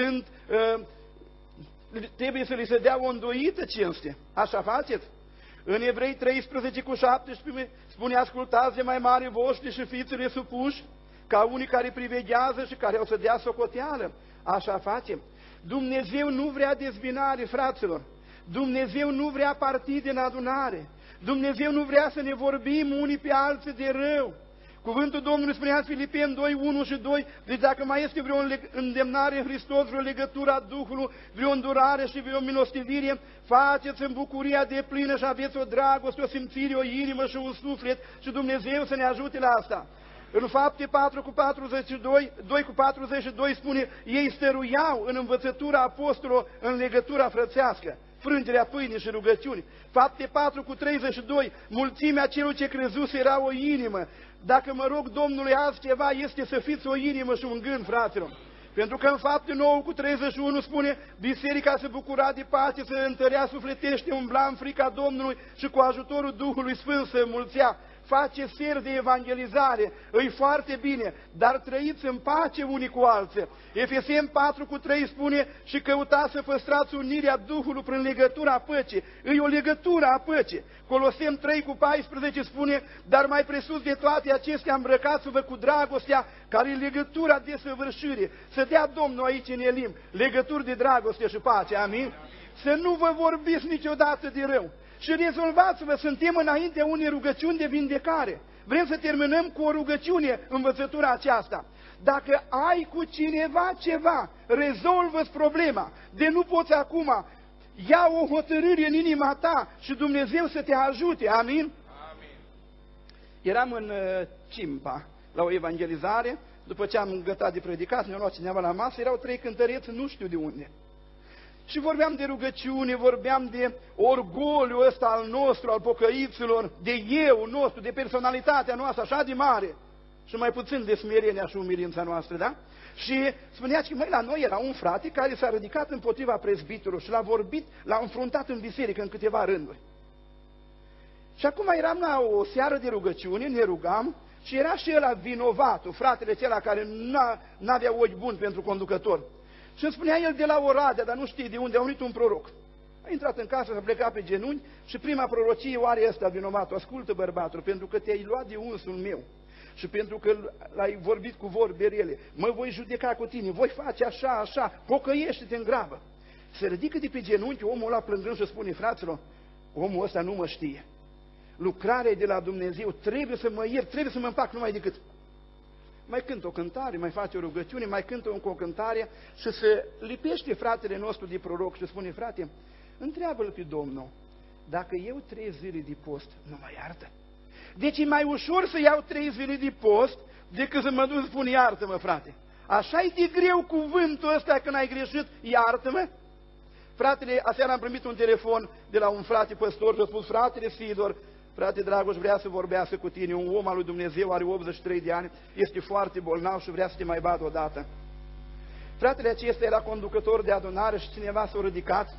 trebuie să li se dea o îndoită cinste. Așa faceți? În Evrei 13 cu 17 spune, ascultați de mai mari voștri și fiți-le supuși, ca unii care priveghează și care o să dea socoteală. Așa facem. Dumnezeu nu vrea dezbinare, fraților. Dumnezeu nu vrea partide în adunare. Dumnezeu nu vrea să ne vorbim unii pe alții de rău. Cuvântul Domnului spunea în Filipeni 2, 1 și 2, deci dacă mai este vreo îndemnare în Hristos, vreo legătură a Duhului, vreo îndurare și vreo milostivire, faceți în bucuria deplină și aveți o dragoste, o simțire, o inimă și un suflet și Dumnezeu să ne ajute la asta. În Fapte 4 cu 42, 2 cu 42 spune, ei stăruiau în învățătura apostolului în legătura frățească, frângerea pâinii și rugăciuni. Fapte 4 cu 32, mulțimea celor ce crezuse era o inimă. Dacă mă rog Domnului azi ceva, este să fiți o inimă și un gând, fraților. Pentru că în Fapte 9 cu 31 spune, biserica se bucura de pace, se întărea sufletește, umbla în frica Domnului și cu ajutorul Duhului Sfânt se mulțea. Face ser de evangelizare, îi foarte bine, dar trăiți în pace unii cu alții. Efeseni 4 cu 3 spune, și căutați să păstrați unirea Duhului prin legătura păcii. Îi o legătură a păcii. Coloseni 3 cu 14 spune, dar mai presus de toate acestea îmbrăcați-vă cu dragostea, care e legătura de săvârșire. Să dea Domnul aici în elim legături de dragoste și pace, amin? Să nu vă vorbiți niciodată de rău. Și rezolvați-vă, suntem înaintea unei rugăciuni de vindecare. Vrem să terminăm cu o rugăciune, învățătura aceasta. Dacă ai cu cineva ceva, rezolvă-ți problema. De nu poți acum, ia o hotărâre în inima ta și Dumnezeu să te ajute. Amin? Amin. Eram în Cimpa, la o evangelizare, după ce am gătat de predicat, ne-a luat cineva la masă, erau 3 cântăreți, nu știu de unde. Și vorbeam de rugăciune, vorbeam de orgoliul ăsta al nostru, al pocăiților, de eu nostru, de personalitatea noastră așa de mare. Și mai puțin de smerenia și umilința noastră, da? Și spunea că, măi, la noi era un frate care s-a ridicat împotriva prezbiterului și l-a vorbit, l-a înfruntat în biserică în câteva rânduri. Și acum eram la o seară de rugăciune, ne rugam, și era și ăla vinovatul, fratele acela care n-avea ochi buni pentru conducător. Și îmi spunea el de la Oradea, dar nu știe de unde, a venit un proroc. A intrat în casă, s-a plecat pe genunchi și prima prorocie o are ăsta vinovatul. Ascultă, bărbatul, pentru că te-ai luat de unsul meu și pentru că l-ai vorbit cu vorbe rele, mă voi judeca cu tine, voi face așa, așa, pocăiește-te în grabă. Se ridică de pe genunchi, omul ăla plângând și spune, fraților, omul ăsta nu mă știe. Lucrarea de la Dumnezeu, trebuie să mă iert, trebuie să mă împac numai decât. Mai cântă o cântare, mai face o rugăciune, mai cântă încă o cântare și se lipește fratele nostru de proroc și spune, frate, întreabă-l pe Domnul, dacă eu 3 zile de post, nu mă iartă? Deci e mai ușor să iau 3 zile de post decât să mă duc să spun, iartă-mă, frate. Așa-i de greu cuvântul ăsta când ai greșit, iartă-mă? Fratele, aseară am primit un telefon de la un frate păstor și a spus, fratele Sidor, frate Dragoș, vrea să vorbească cu tine, un om al lui Dumnezeu, are 83 de ani, este foarte bolnav și vrea să te mai vadă odată. Fratele acesta era conducător de adunare și cineva s-a ridicat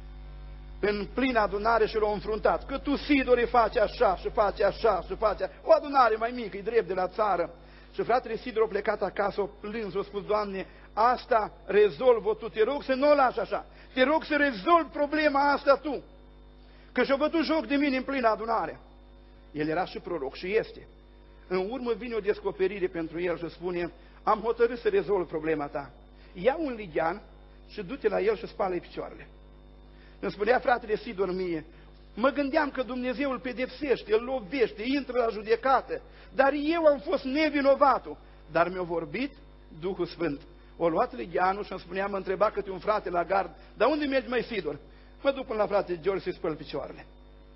în plină adunare și l-a înfruntat. Că tu, Sidor, faci așa și faci așa și faci așa. O adunare mai mică, e drept de la țară. Și fratele Sidor a plecat acasă, a plâns, a spus, Doamne, asta rezolvă tu, te rog să nu o lași așa. Te rog să rezolvi problema asta tu. Că și-a bătut joc de mine în plină adunare. El era și proroc și este. În urmă vine o descoperire pentru el și spune, am hotărât să rezolv problema ta. Ia un lighean și du-te la el și spală-i picioarele. Îmi spunea fratele Sidor mie, mă gândeam că Dumnezeu îl pedepsește, îl lovește, intră la judecată, dar eu am fost nevinovatul. Dar mi-a vorbit Duhul Sfânt. O luat ligheanul și îmi spunea, mă întreba câte un frate la gard, dar unde mergi, mai Sidor? Mă duc până la frate George să-i spăl picioarele.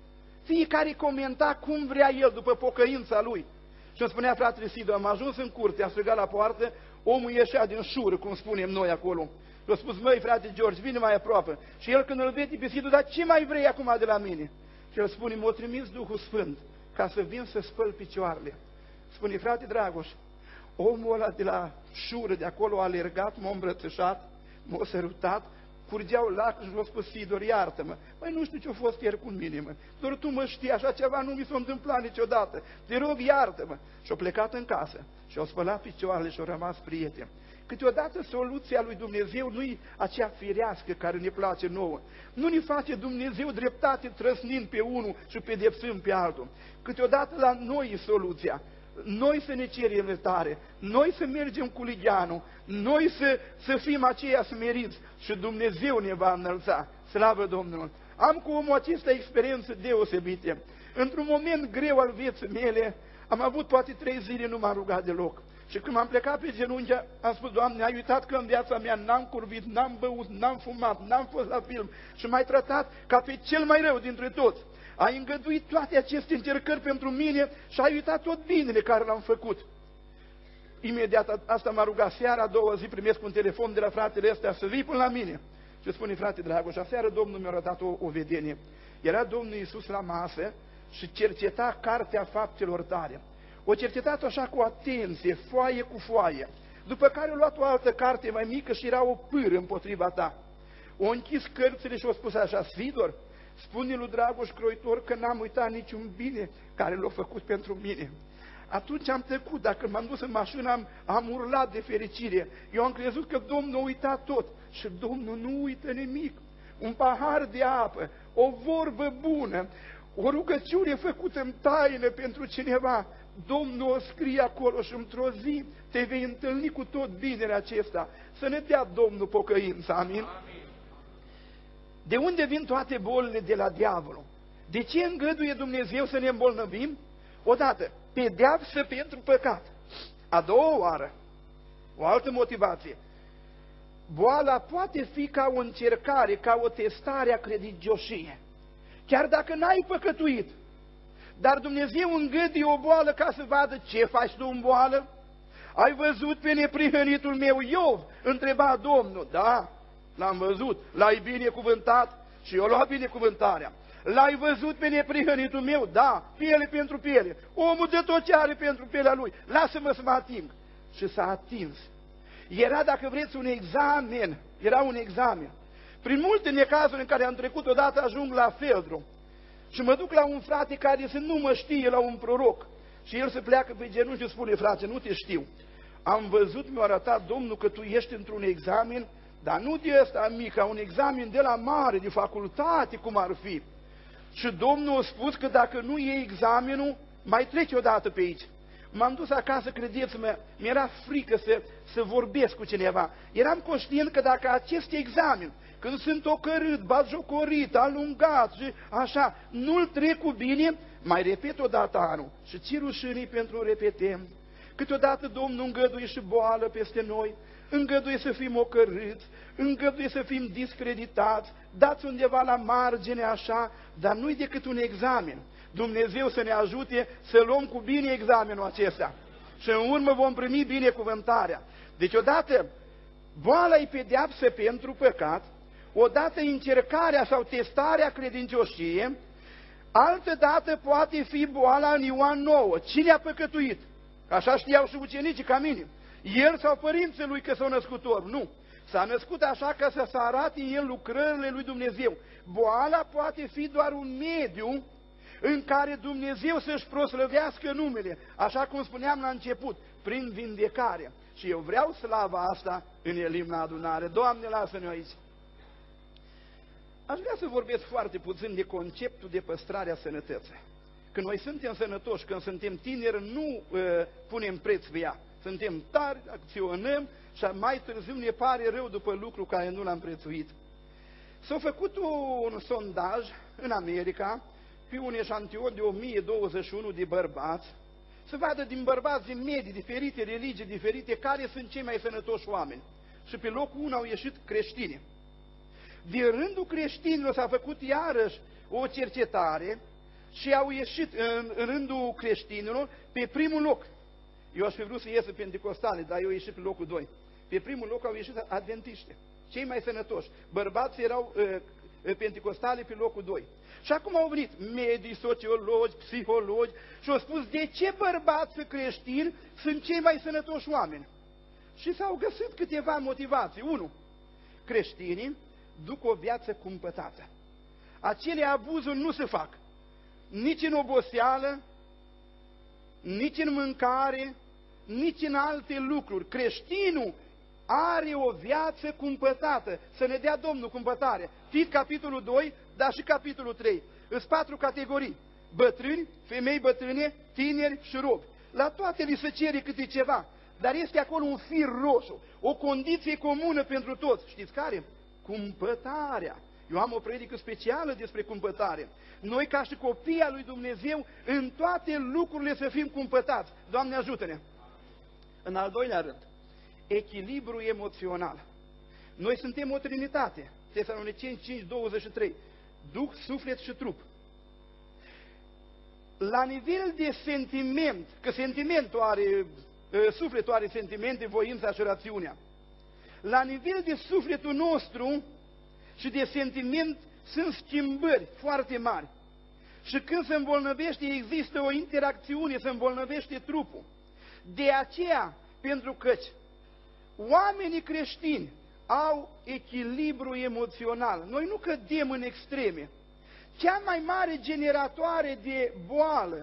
Fiecare comenta cum vrea el după pocăința lui. Și îmi spunea fratele Sidor, am ajuns în curte, a strigat la poartă, omul ieșea din șură, cum spunem noi acolo. Și a spus, măi, frate George, vine mai aproape. Și el când îl vede pe Sidor, dar ce mai vrei acum de la mine? Și el spune, m-a trimis Duhul Sfânt ca să vin să spăl picioarele. Spune, frate Dragoș, omul ăla de la șură de acolo a alergat, m-a îmbrățișat, m-a sărutat, curgeau lacrimi și m-a spus, Sidor, iartă-mă. Păi nu știu ce-a fost ieri cu mine, mă. Doar tu mă știi, așa ceva nu mi s-a întâmplat niciodată. Te rog, iartă-mă. Și-a plecat în casă și-a spălat picioarele și-a rămas prieten. Câteodată soluția lui Dumnezeu nu-i aceea firească care ne place nouă. Nu ne face Dumnezeu dreptate trăsnind pe unul și pedepsând pe altul. Câteodată la noi e soluția. Noi să ne cerem iertare, noi să mergem cu ligheanul, noi să fim aceia smeriți și Dumnezeu ne va înălța. Slavă Domnului! Am cu omul acesta experiență deosebită. Într-un moment greu al vieții mele, am avut poate 3 zile, nu m-am rugat deloc. Și când m-am plecat pe genunchi, am spus, Doamne, ai uitat că în viața mea n-am curvit, n-am băut, n-am fumat, n-am fost la film și m-ai tratat ca pe cel mai rău dintre toți. Ai îngăduit toate aceste încercări pentru mine și ai uitat tot binele care l-am făcut. Imediat asta m-a rugat. Seara, a doua zi, primesc un telefon de la fratele ăsta să vii până la mine. Și spune, frate Dragoș, aseară Domnul mi-a arătat o vedenie. Era Domnul Iisus la masă și cerceta cartea faptelor tale. O cercetat așa cu atenție, foaie cu foaie. După care a luat o altă carte mai mică și era o pâră împotriva ta. O închis cărțile și a spus așa, Sidor, spune lui Dragoș Croitor că n-am uitat niciun bine care l-a făcut pentru mine. Atunci am tăcut, dacă m-am dus în mașină, am urlat de fericire. Eu am crezut că Domnul a uitat tot și Domnul nu uită nimic. Un pahar de apă, o vorbă bună, o rugăciune făcută în taină pentru cineva, Domnul o scrie acolo și într-o zi te vei întâlni cu tot binele acesta. Să ne dea Domnul pocăința, amin? Amin. De unde vin toate bolile? De la diavolul. De ce îngăduie Dumnezeu să ne îmbolnăvim? Odată, pedeapsă pentru păcat. A doua oară, o altă motivație. Boala poate fi ca o încercare, ca o testare a credincioșiei. Chiar dacă n-ai păcătuit, dar Dumnezeu îngăduie o boală ca să vadă ce faci tu în boală. Ai văzut pe neprihănitul meu Iov? Întreba Domnul. Da, l-am văzut. L-ai binecuvântat și eu luat binecuvântarea. L-ai văzut pe neprihănitul meu? Da, piele pentru piele. Omul dă tot ce are pentru pielea lui. Lasă-mă să mă ating. Și s-a atins. Era, dacă vreți, un examen. Era un examen. Prin multe necazuri în care am trecut odată, ajung la Feldru. Și mă duc la un frate care nu mă știe, la un proroc. Și el se pleacă pe genunchi și spune, frate, nu te știu. Am văzut, mi-a arătat Domnul că tu ești într-un examen, dar nu de ăsta mic, ca un examen de la mare, de facultate, cum ar fi. Și Domnul a spus că dacă nu iei examenul, mai treci odată pe aici. M-am dus acasă, credeți-mă, mi-era frică să vorbesc cu cineva. Eram conștient că dacă acest examen, când sunt ocărât, batjocorit, alungat și așa, nu-l trec cu bine, mai repet odată anul. Și ce rușinii pentru repetem. Câteodată Domnul îngăduie și boală peste noi, îngăduie să fim ocărâți, îngăduie să fim discreditați, dați undeva la margine așa, dar nu-i decât un examen. Dumnezeu să ne ajute să luăm cu bine examenul acesta și în urmă vom primi binecuvântarea. Deci odată boala e pedeapsă pentru păcat, odată încercarea sau testarea credincioșie, altă dată poate fi boala în Ioan 9. Cine a păcătuit? Așa știau și ucenicii ca mine. El sau părinții lui că s-au născut orb? Nu. S-a născut așa ca să arate el lucrările lui Dumnezeu. Boala poate fi doar un mediu în care Dumnezeu să-și proslăvească numele, așa cum spuneam la început, prin vindecare. Și eu vreau slava asta în elim la adunare. Doamne, lasă-ne aici. Aș vrea să vorbesc foarte puțin de conceptul de păstrare a sănătății. Când noi suntem sănătoși, când suntem tineri, nu punem preț pe ea. Suntem tari, acționăm și mai târziu ne pare rău după lucru care nu l-am prețuit. S-a făcut un sondaj în America pe un eșantion de 1021 de bărbați, să vadă din bărbați din medii, diferite religii, diferite, care sunt cei mai sănătoși oameni. Și pe locul 1 au ieșit creștini. Din rândul creștinilor s-a făcut iarăși o cercetare și au ieșit în rândul creștinilor pe primul loc. Eu aș fi vrut să iesă pentecostale, dar eu au ieșit pe locul 2. Pe primul loc au ieșit adventiști, cei mai sănătoși. Bărbații erau pentecostale pe locul 2. Și acum au venit medici, sociologi, psihologi și au spus de ce bărbații creștini sunt cei mai sănătoși oameni. Și s-au găsit câteva motivații. 1. Creștinii duc o viață cumpătată. Acele abuzuri nu se fac. Nici în oboseală, nici în mâncare, nici în alte lucruri. Creștinul are o viață cumpătată. Să ne dea Domnul cumpătare. Fiți capitolul 2, dar și capitolul 3. Sunt 4 categorii. Bătrâni, femei bătrâne, tineri și robi. La toate li se cere câte ceva. Dar este acolo un fir roșu. O condiție comună pentru toți. Știți care? Cumpătarea. Eu am o predică specială despre cumpătare. Noi, ca și copii al lui Dumnezeu, în toate lucrurile să fim cumpătați. Doamne, ajută-ne! În al doilea rând, echilibru emoțional. Noi suntem o trinitate. Tesaloniceni 5:23. Duh, suflet și trup. La nivel de sentiment, că sentimentul are, sufletul are sentimente, voința și rațiunea. La nivel de sufletul nostru și de sentiment sunt schimbări foarte mari. Și când se îmbolnăvește, există o interacțiune, se îmbolnăvește trupul. De aceea, pentru că oamenii creștini au echilibru emoțional. Noi nu cădem în extreme. Cea mai mare generatoare de boală,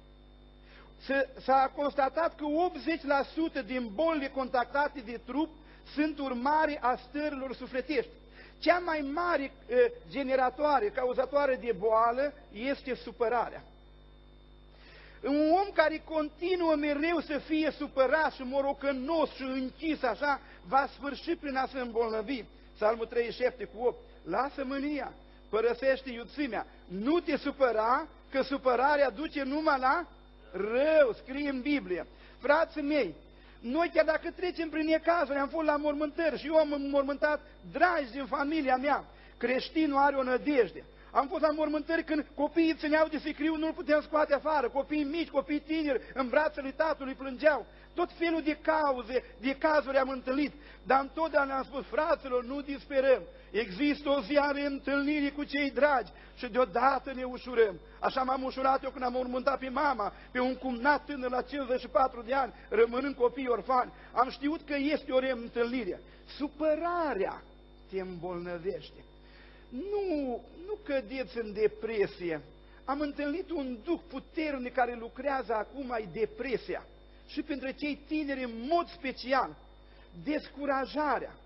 s-a constatat că 80% din bolile contactate de trup sunt urmare a stărilor sufletești. Cea mai mare generatoare, cauzatoare de boală, este supărarea. Un om care continuă mereu să fie supărat și morocănos și închis așa, va sfârși prin a se îmbolnăvi. Psalmul 37:8. Lasă mânia, părăsește iuțimea, nu te supăra, că supărarea duce numai la rău, scrie în Biblie. Frații mei, noi chiar dacă trecem prin necazuri, am fost la mormântări și eu am înmormântat dragi din familia mea. Creștinul are o nădejde. Am fost la mormântări când copiii țineau de sicriu, nu-l puteam scoate afară. Copii mici, copii tineri, în brațele tatălui plângeau. Tot felul de cauze, de cazuri am întâlnit. Dar întotdeauna am spus, fraților, nu disperăm. Există o zi a reîntâlnirii cu cei dragi și deodată ne ușurăm. Așa m-am ușurat eu când am mormântat pe mama, pe un cumnat tânăr la 54 de ani, rămânând copii orfani. Am știut că este o reîntâlnire. Supărarea te îmbolnăvește. Nu cădeți în depresie. am întâlnit un duh puternic care lucrează acum, e depresia. Și pentru cei tineri, în mod special, descurajarea.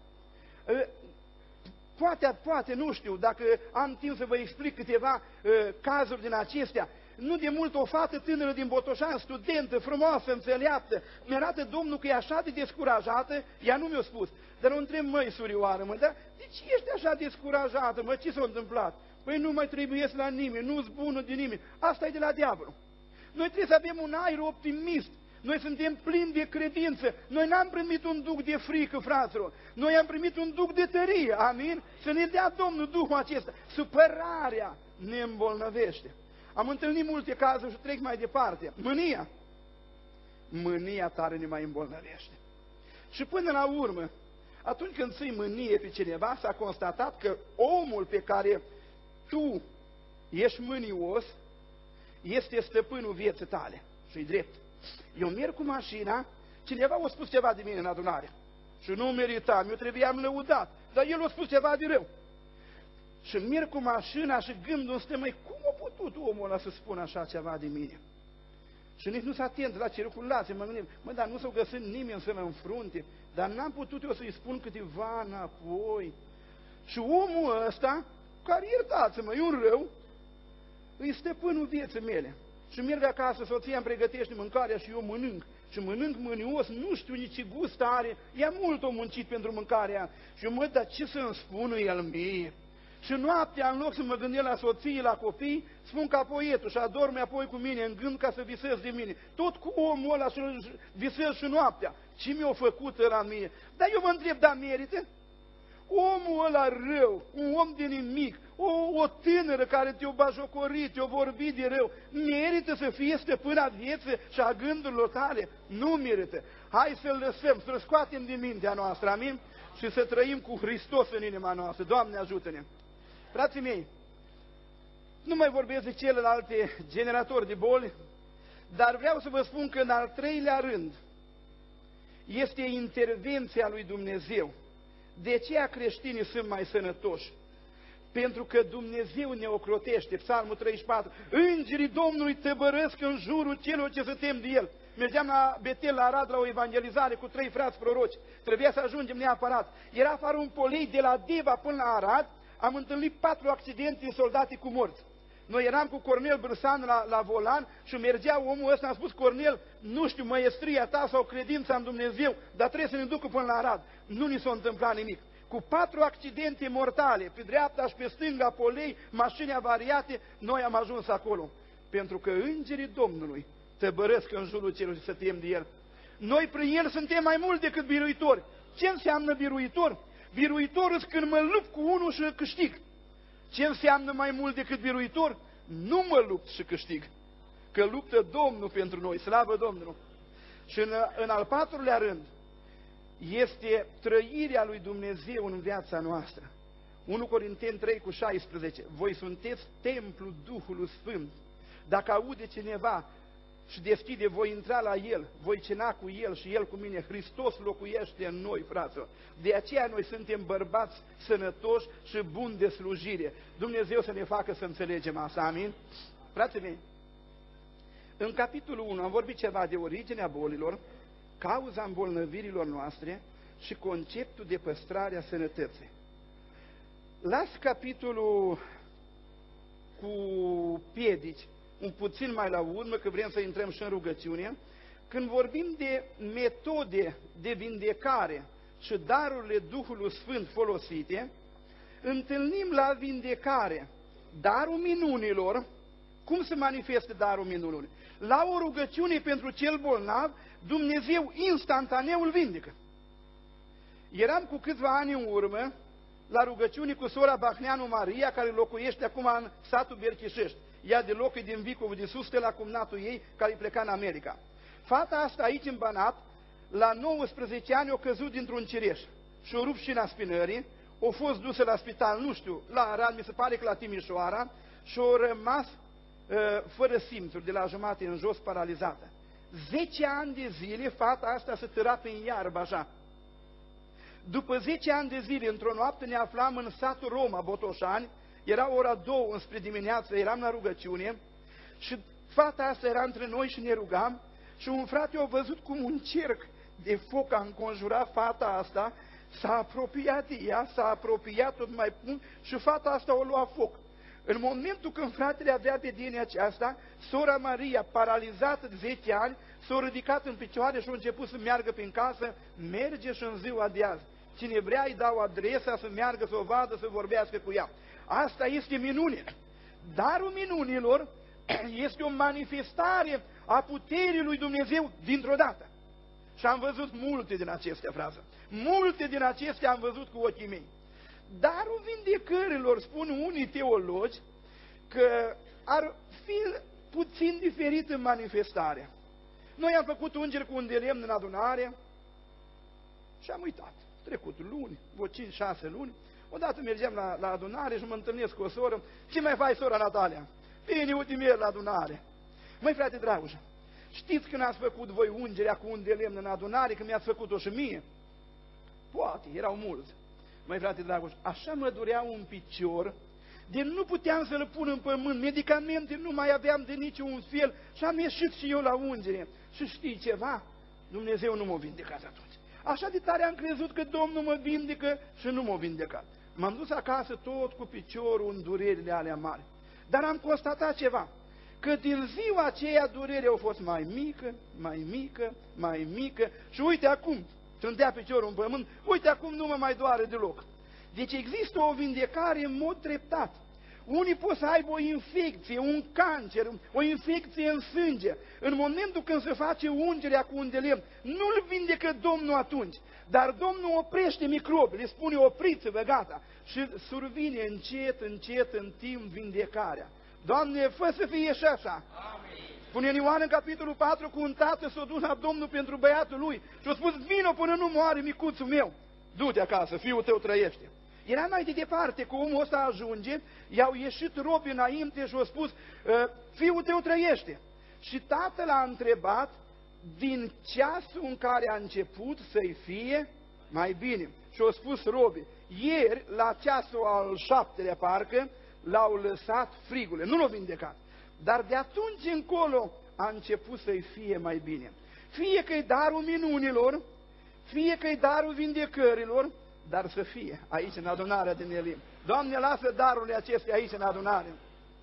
Poate, nu știu, dacă am timp să vă explic câteva cazuri din acestea. Nu de mult o fată tânără din Botoșani, studentă, frumoasă, înțeleaptă, mi-arată Domnul că e așa de descurajată, ea nu mi-a spus. Dar o întreb, măi, surioară, dar de ce ești așa descurajată, mă, ce s-a întâmplat? Păi nu mai trebuiesc la nimeni, nu-s bună de nimeni. Asta e de la diavolul. Noi trebuie să avem un aer optimist. Noi suntem plini de credință. Noi n-am primit un duc de frică, fraților. Noi am primit un duc de tărie. Amin? Să ne dea Domnul Duhul acesta. Supărarea ne îmbolnăvește. Am întâlnit multe cazuri și trec mai departe. Mânia. Mânia tare ne mai îmbolnăvește. Și până la urmă, atunci când ții mânie pe cineva, s-a constatat că omul pe care tu ești mânios este stăpânul vieții tale. Și-i drept. Eu merg cu mașina, cineva a spus ceva de mine în adunare. Și nu meritam, eu trebuiam lăudat, dar el a spus ceva de rău. Și merg cu mașina și gândul îmi stă, măi, cum a putut omul ăla să spună așa ceva de mine? Și nici nu s-a atent la circulație, mă gândim, mă, dar nu s-a găsit nimeni să mă înfrunte, dar n-am putut eu să-i spun câteva înapoi. Și omul ăsta, care, iertați-mă, e un rău, îi stăpânul vieții mele. Și merg acasă, soția îmi pregătește mâncarea și eu mănânc. Și mănânc mânios, nu știu nici ce gust are, ea mult o muncit pentru mâncarea. Și eu mă, dar ce să-mi spună el mie? Și noaptea, în loc să mă gândesc la soție, la copii, spun ca poetul și adorme apoi cu mine în gând ca să visez de mine. Tot cu omul ăla și visez și noaptea. Ce mi-a făcut ăla mie? Dar eu mă întreb, da merită? Omul ăla rău, un om de nimic, o tânără care te-o bajocorit, te-o vorbit de rău, merită să fie stăpâna vieții și a gândurilor tale? Nu merită. Hai să-l lăsăm, să-l scoatem din mintea noastră, amin? Și să trăim cu Hristos în inima noastră. Doamne, ajută-ne! Frații mei, nu mai vorbesc de celelalte generatori de boli, dar vreau să vă spun că în al treilea rând este intervenția lui Dumnezeu. De aceea creștinii sunt mai sănătoși. Pentru că Dumnezeu ne ocrotește. Psalmul 34. Îngerii Domnului tăbărăsc în jurul celor ce se tem de El. Mergeam la Betel, la Arad, la o evangelizare cu 3 frați proroci. Trebuia să ajungem neapărat. Era afară un polei de la Deva până la Arad. Am întâlnit 4 accidente în soldate cu morți. Noi eram cu Cornel Brâsan la volan și mergea omul ăsta, am spus, Cornel, nu știu, măiestria ta sau credința în Dumnezeu, dar trebuie să ne ducă până la Arad. Nu ni s-a întâmplat nimic. Cu 4 accidente mortale, pe dreapta și pe stânga, polei, mașini avariate, noi am ajuns acolo. Pentru că îngerii Domnului tăbărăsc în jurul celor ce se tem de El. Noi prin El suntem mai mult decât biruitori. Ce înseamnă biruitor? Biruitor este când mă lupt cu unul și câștig. Ce înseamnă mai mult decât biruitor? Nu mă lupt și câștig. Că luptă Domnul pentru noi, slavă Domnului. Și în al 4-lea rând, este trăirea lui Dumnezeu în viața noastră. 1 Corinteni 3:16. Voi sunteți templul Duhului Sfânt. Dacă aude cineva și deschide, voi intra la El, voi cena cu El și El cu mine. Hristos locuiește în noi, fraților. De aceea noi suntem bărbați sănătoși și buni de slujire. Dumnezeu să ne facă să înțelegem asta, amin? Frații mei, în capitolul 1 am vorbit ceva de originea bolilor, cauza îmbolnăvirilor noastre și conceptul de păstrare a sănătății. Las capitolul cu piedici un puțin mai la urmă, că vrem să intrăm și în rugăciune. Când vorbim de metode de vindecare și darurile Duhului Sfânt folosite, întâlnim la vindecare darul minunilor. Cum se manifestă darul minunilor? La o rugăciune pentru cel bolnav, Dumnezeu instantaneu îl vindecă. Eram cu câțiva ani în urmă la rugăciune cu sora Bahneanu Maria, care locuiește acum în satul Berchișești. Ea de loc e din Vicov de sus, de la cumnatul ei, care pleca în America. Fata asta aici în Banat, la 19 ani, a căzut dintr-un cireș și o rupt șina spinării, a fost dusă la spital, nu știu, la Arad, mi se pare că la Timișoara, și a rămas fără simțuri, de la jumate în jos, paralizată. 10 ani de zile, fata asta se tăra prin iarbă așa. După 10 ani de zile, într-o noapte, ne aflam în satul Roma, Botoșani, era ora 2 înspre dimineață, eram la rugăciune Și fata asta era între noi și ne rugam și un frate a văzut cum un cerc de foc a înconjurat fata asta, s-a apropiat de ea, s-a apropiat tot mai mult și fata asta o lua foc. În momentul când fratele avea vedenia aceasta, sora Maria, paralizată de 10 ani, s-a ridicat în picioare și a început să meargă prin casă, merge și în ziua de azi. Cine vrea îi dau adresa să meargă, să o vadă, să vorbească cu ea. Asta este minune. Darul minunilor este o manifestare a puterii lui Dumnezeu dintr-o dată. Și am văzut multe din acestea, frază. Multe din acestea am văzut cu ochii mei. Darul vindecărilor, spun unii teologi, că ar fi puțin diferit în manifestare. Noi am făcut ungeri cu un de lemn în adunare și am uitat. Trecut luni, vreo 5-6 luni. Odată mergeam la adunare și mă întâlnesc cu o soră. Ce mai faci, sora Natalia? Bine, uite, merg la adunare. Măi, frate Dragoș, știți când ați făcut voi ungerea cu un de lemn în adunare, când mi-ați făcut-o și mie? Poate, erau mulți. Măi, frate Dragoș, așa mă durea un picior, de nu puteam să-l pun în pământ, medicamente nu mai aveam de niciun fel și am ieșit și eu la ungere. Și știi ceva? Dumnezeu nu m-a vindecat atunci. Așa de tare am crezut că Domnul mă vindecă și nu m-a vindecat. M-am dus acasă tot cu piciorul în durerile alea mari. Dar am constatat ceva, că din ziua aceea durerea a fost mai mică, mai mică, mai mică și uite acum, trândea piciorul în pământ, uite acum nu mă mai doare deloc. Deci există o vindecare în mod treptat. Unii pot să aibă o infecție, un cancer, o infecție în sânge. În momentul când se face ungerea cu un de lemn, nu-l vindecă Domnul atunci, dar Domnul oprește microbii, le spune opriți-vă, gata, și survine încet, încet, în timp vindecarea. Doamne, fă să fie și așa. Amin. Spune în Ioan în capitolul 4 că un tată s-a dus la Domnul pentru băiatul lui și a spus, vină până nu moare micuțul meu. Du-te acasă, fiul tău trăiește. Era mai de departe, că omul ăsta ajunge, i-au ieșit robi înainte și au spus, fiul tău trăiește. Și tatăl a întrebat din ceasul în care a început să-i fie mai bine. Și au spus robii, ieri, la ceasul al 7-lea parcă, l-au lăsat frigurile, nu l-au vindecat. Dar de atunci încolo a început să-i fie mai bine. Fie că-i darul minunilor, fie că-i darul vindecărilor, dar să fie aici în adunarea din Elim. Doamne, lasă darurile acestea aici în adunare.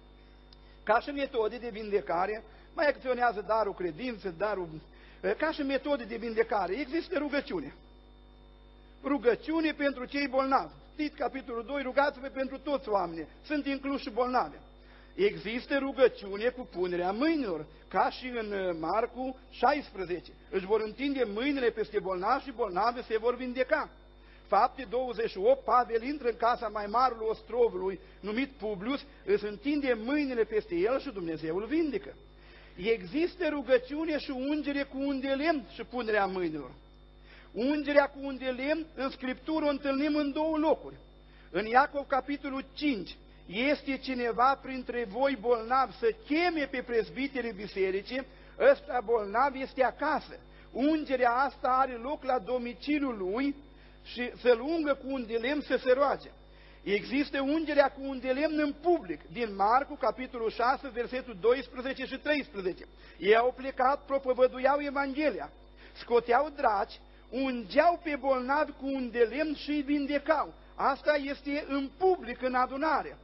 Ca și metode de vindecare, mai acționează darul credință, ca și metode de vindecare, există rugăciune. Rugăciune pentru cei bolnavi. Știți, capitolul 2, rugați-vă pentru toți oamenii, sunt incluși și bolnavi. Există rugăciune cu punerea mâinilor, ca și în Marcu 16. Își vor întinde mâinile peste bolnavi și bolnavi se vor vindeca. Fapte 28, Pavel intră în casa mai marului ostrovului, numit Publius, își întinde mâinile peste el și Dumnezeu îl vindecă. Există rugăciune și ungere cu un de lemn și punerea mâinilor. Ungerea cu un de lemn în Scriptură o întâlnim în două locuri. În Iacov, capitolul 5, este cineva printre voi bolnav să cheme pe prezbiterii bisericii, ăsta bolnav este acasă. Ungerea asta are loc la domiciliul lui și să-l ungă cu un de lemn să se roage. Există ungerea cu un de lemn în public, din Marcu, capitolul 6, versetul 12 și 13. Ei au plecat, propovăduiau Evanghelia, scoteau draci, ungeau pe bolnavi cu un de lemn și îi vindecau. Asta este în public, în adunare.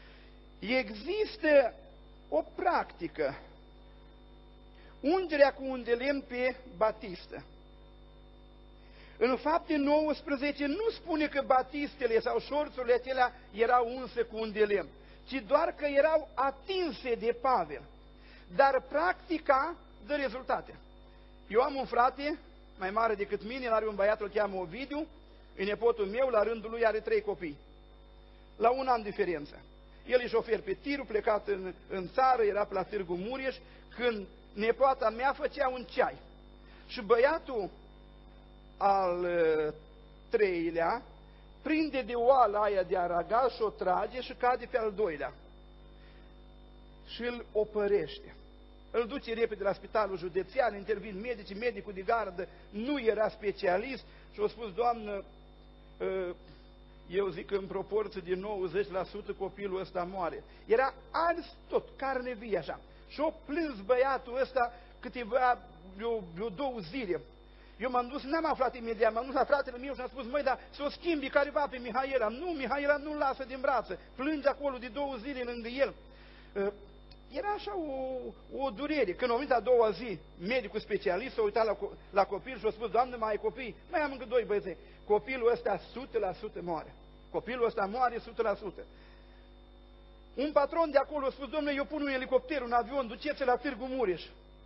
Există o practică, ungerea cu un de lemn pe batistă. În Fapte 19 nu spune că batistele sau șorțurile acelea erau unse cu un de lemn, ci doar că erau atinse de Pavel. Dar practica dă rezultate. Eu am un frate mai mare decât mine, el are un băiat, îl cheamă Ovidiu, e nepotul meu, la rândul lui are 3 copii. La un an diferență. El e șofer pe tirul, plecat în țară, era pe la Târgu Mureș, când nepoata mea făcea un ceai. Și băiatul al 3-lea prinde de oala aia de aragaz și o trage și cade pe al 2-lea. Și îl opărește. Îl duce repede la spitalul județean, intervin medicii, medicul de gardă nu era specialist și a spus, doamnă, eu zic că în proporție de 90% copilul ăsta moare. Era ars tot, carne vie așa. și-o plâns băiatul ăsta câteva, vreo 2 zile. Eu m-am dus, n-am aflat imediat, m-am dus la fratele meu și am spus, măi, dar să o schimbi careva pe Mihaela. Nu, Mihaela nu-l lasă din brață, plânge acolo de 2 zile lângă el. Era așa o durere. Când a venit a doua zi, medicul specialist s-a uitat la copil și a spus, Doamne, mai ai copii? Mai am încă 2 băieți. Copilul ăsta 100% moare. Copilul ăsta moare 100%. Un patron de acolo a spus, domnule, eu pun un elicopter, un avion, duceți-l la Târgu Mureș.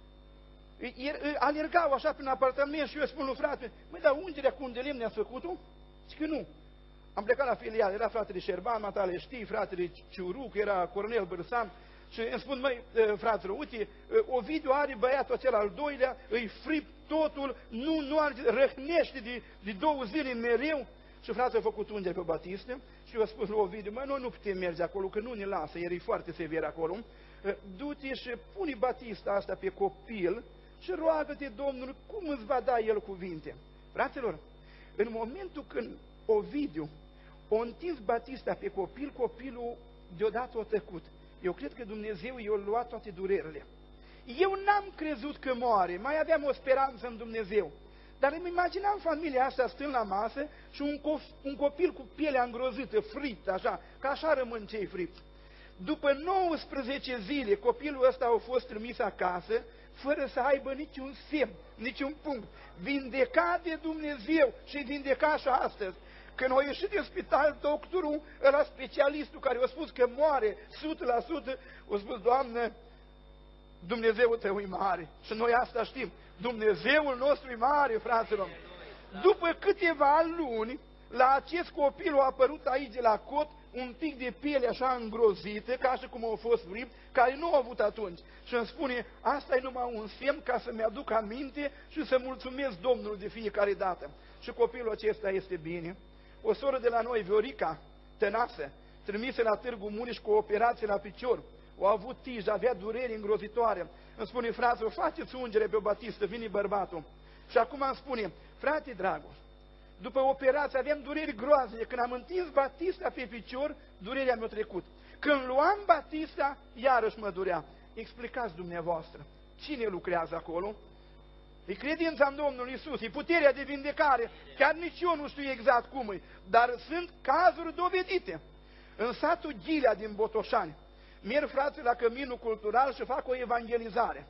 Alergau așa prin apartament și eu spun lui frate, măi, dar ungerea cu un de lemn ne-a făcut-o? Și că nu. Am plecat la filial, era fratele Șerban, matale știi, fratele Ciuruc, era Cornel Bârsam. Și îmi spun, măi, fratele, uite, Ovidiu are băiatul acela al doilea, îi frip totul, nu are, răhnește de 2 zile mereu. Și fratele a făcut ungeri pe Batiste și eu a spus lui Ovidiu, măi, noi nu putem merge acolo, că nu ne lasă, el e foarte sever acolo. Du-te și pune Batista asta pe copil și roagă-te Domnul cum îți va da el cuvinte. Fraților, în momentul când Ovidiu a întins Batista pe copil, copilul deodată a tăcut. Eu cred că Dumnezeu i-a luat toate durerile. Eu n-am crezut că moare, mai aveam o speranță în Dumnezeu. Dar îmi imaginam familia asta stând la masă și un copil cu pielea îngrozită, fript, așa, că așa rămân cei fripți. După 19 zile, copilul ăsta a fost trimis acasă, fără să aibă niciun semn, niciun punct. Vindecat de Dumnezeu și vindecat și astăzi. Când a ieșit din spital, doctorul, ăla specialistul care a spus că moare 100%, a spus, Doamne, Dumnezeul tău e mare. Și noi asta știm. Dumnezeul nostru e mare, fraților. După câteva luni, la acest copil a apărut aici de la cot un pic de piele așa îngrozită, ca și cum a fost fript, care nu a avut atunci. Și îmi spune, asta e numai un semn ca să-mi aduc aminte și să mulțumesc Domnul de fiecare dată. Și copilul acesta este bine. O soră de la noi, Viorica, tănasă, trimisă la Târgu Mureș cu o operație la picior. O avut tijă, avea dureri îngrozitoare. Îmi spune, frate, faceți ungere pe Batistă, vine bărbatul. Și acum îmi spune, frate Dragoș, după operație aveam dureri groaznice. Când am întins Batista pe picior, durerea mi-a trecut. Când luam Batista, iarăși mă durea. Explicați dumneavoastră, cine lucrează acolo? E credința în Domnul Iisus, e puterea de vindecare. Chiar nici eu nu știu exact cum e, dar sunt cazuri dovedite. În satul Ghilea din Botoșani, merg frații la Căminul Cultural și fac o evangelizare.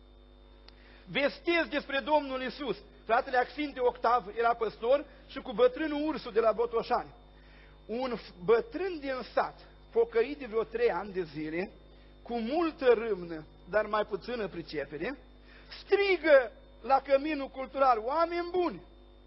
Vestesc despre Domnul Iisus. Fratele Axinte Octav era păstor și cu bătrânul Ursu de la Botoșani. Un bătrân din sat, pocăit de vreo 3 ani de zile, cu multă râmnă, dar mai puțină pricepere, strigă la Căminul Cultural, oameni buni,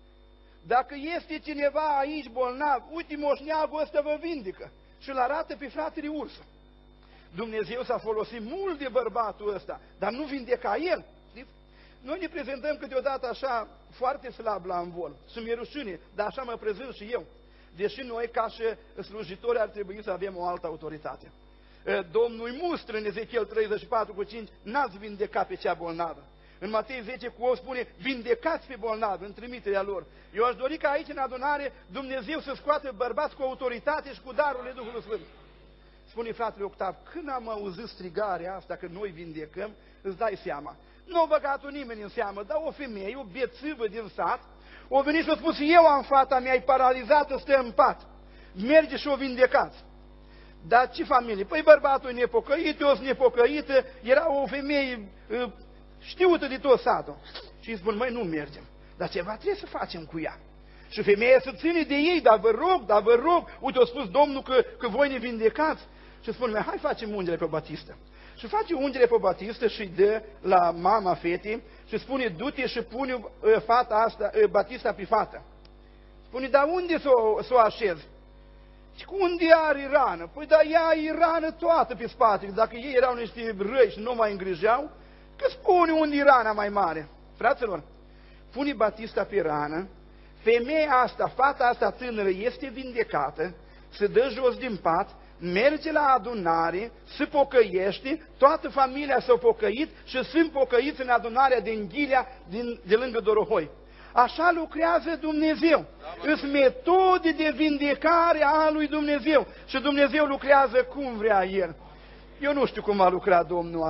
dacă este cineva aici bolnav, uite moșneagul ăsta vă vindecă. Și îl arată pe fratele Ursu. Dumnezeu s-a folosit mult de bărbatul ăsta, dar nu vindeca el. Știți? Noi ne prezentăm câteodată așa foarte slab la învol. Și mi-e rușine, dar așa mă prezint și eu. Deși noi, ca și slujitori, ar trebui să avem o altă autoritate. Domnul îi mustră în Ezechiel 34:5, n-ați vindecat pe cea bolnavă. În Matei 10:8 spune, vindecați pe bolnavi în trimiterea lor. Eu aș dori ca aici, în adunare, Dumnezeu să scoată bărbați cu autoritate și cu darurile Duhului Sfânt. Spune fratele Octav, când am auzit strigarea asta că noi vindecăm, îți dai seama. Nu a băgat-o nimeni în seamă, dar o femeie, o bețivă din sat, o venit și a spus, eu am fata mea, e paralizată, stă în pat. Merge și o vindecați. Dar ce familie? Păi bărbatul e nepocăit, eu sunt nepocăită, era o femeie știută de tot satul. Și îi spun, măi, nu mergem, dar ceva trebuie să facem cu ea. Și femeia să ține de ei, dar vă rog, uite, a spus Domnul că voi ne vindecați. Și spune, hai facem ungere pe Batistă. Și face ungere pe Batistă și îi dă la mama fetei și spune, du-te și pune fata asta, Batista pe fată. Spune, dar unde s-o așezi? Și unde are rană? Păi da, ea e rană toată pe spate. Dacă ei erau niște răi și nu mai îngrijeau, că spune unde e rana mai mare. Fraților, pune Batista pe rană, femeia asta, fata asta tânără este vindecată, se dă jos din pat, merge la adunare, se pocăiește, toată familia s-a pocăit și sunt pocăiți în adunarea din Ghilea, de lângă Dorohoi. Așa lucrează Dumnezeu. Sunt metode de vindecare a lui Dumnezeu. Și Dumnezeu lucrează cum vrea El. Eu nu știu cum a lucrat Domnul azi.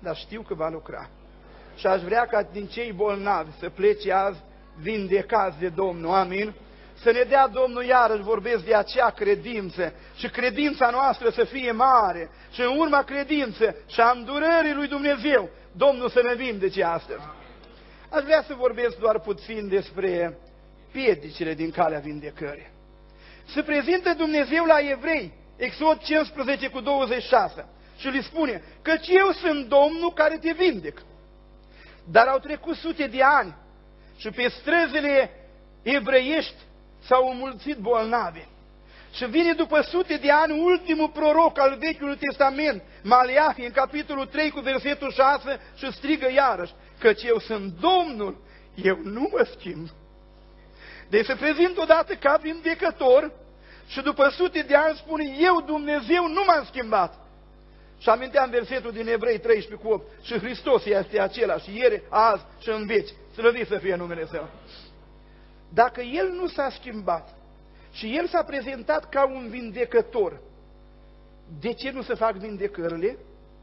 dar știu că va lucra. Și aș vrea ca din cei bolnavi să plece azi vindecați de Domnul. Amin? Să ne dea Domnul, iarăși vorbesc de acea credință, și credința noastră să fie mare, și în urma credință și a îndurării lui Dumnezeu, Domnul să ne vindece astăzi. Aș vrea să vorbesc doar puțin despre piedicile din calea vindecării. Se prezintă Dumnezeu la Evrei, Exod 15:26, și le spune: căci eu sunt Domnul care te vindec. Dar au trecut sute de ani și pe străzile evreiești s-au înmulțit bolnavi. Și vine după sute de ani ultimul proroc al Vechiului Testament, Maleahi, în capitolul 3 cu versetul 6, și strigă iarăși: căci eu sunt Domnul, eu nu mă schimb. Deci se prezintă odată ca vindecător și după sute de ani spune: eu, Dumnezeu, nu m-am schimbat. Și aminteam versetul din Evrei 13:8, și Hristos este același ieri, azi și în veci. Slăvit să fie numele Său. Dacă El nu s-a schimbat și El s-a prezentat ca un vindecător, de ce nu se fac vindecările?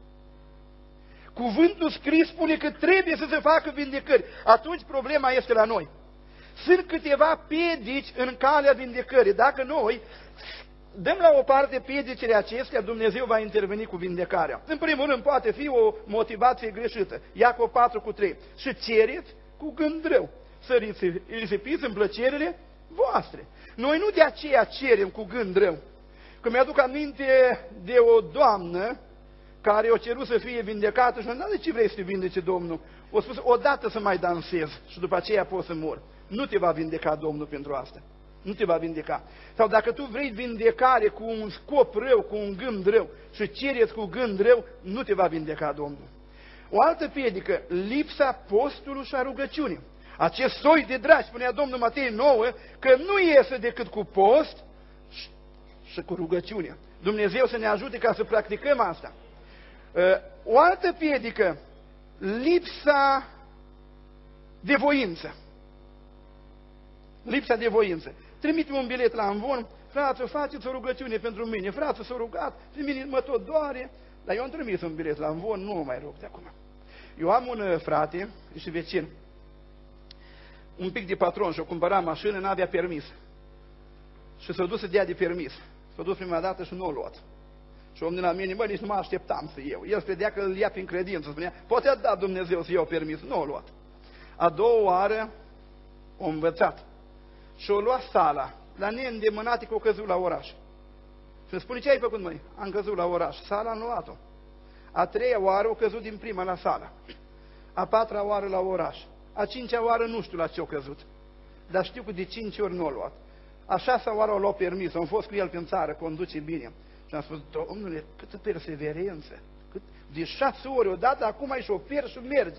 Cuvântul scris spune că trebuie să se facă vindecări. Atunci problema este la noi. Sunt câteva piedici în calea vindecării. Dacă noi dăm la o parte piedicile acestea, Dumnezeu va interveni cu vindecarea. În primul rând poate fi o motivație greșită. Iacov 4:3. Și cereți cu gând rău, să risipiți în plăcerile voastre. Noi nu de aceea cerem cu gând rău. Că mi-aduc aminte de o doamnă care o cerut să fie vindecată și nu, de ce vrei să te vindece Domnul? O spus: odată să mai dansez și după aceea pot să mor. Nu te va vindeca Domnul pentru asta. Nu te va vindeca. Sau dacă tu vrei vindecare cu un scop rău, cu un gând rău și cereți cu gând rău, nu te va vindeca Domnul. O altă piedică, lipsa postului și a rugăciunii. Acest soi de dragi, spunea Domnul Matei 9, că nu iese decât cu post și cu rugăciune. Dumnezeu să ne ajute ca să practicăm asta. O altă piedică, lipsa de voință. Lipsa de voință. Trimite un bilet la amvon: frate, faceți o rugăciune pentru mine. Frate, s-a rugat, pe mine mă tot doare. Dar eu am trimis un bilet la amvon, nu mă mai rog de acum. Eu am un frate și vecin, un pic de patron, și-o cumpăra mașină, n-avea permis. Și s-a dus să dea de permis. S-a dus prima dată și nu a luat. Și omul de la mine: nici nu mă așteptam să iau. El credea că îl ia prin credință. Spunea: poate a dat Dumnezeu să iau permis. Nu a luat. A doua oară a învățat. Și a luat sala. La neîndemânate că a căzut la oraș. Și îmi spune: ce ai făcut, măi? Am căzut la oraș. Sala am luat-o. A treia oară a căzut din prima la sala. A patra oară la oraș. A cincea oară nu știu la ce a căzut. Dar știu că de 5 ori nu a luat. A șasea oară a luat permis. Am fost cu el prin țară, conduce bine. Și am spus: Domnule, câtă perseverență! De 6 ori odată, acum ai șofer și merge.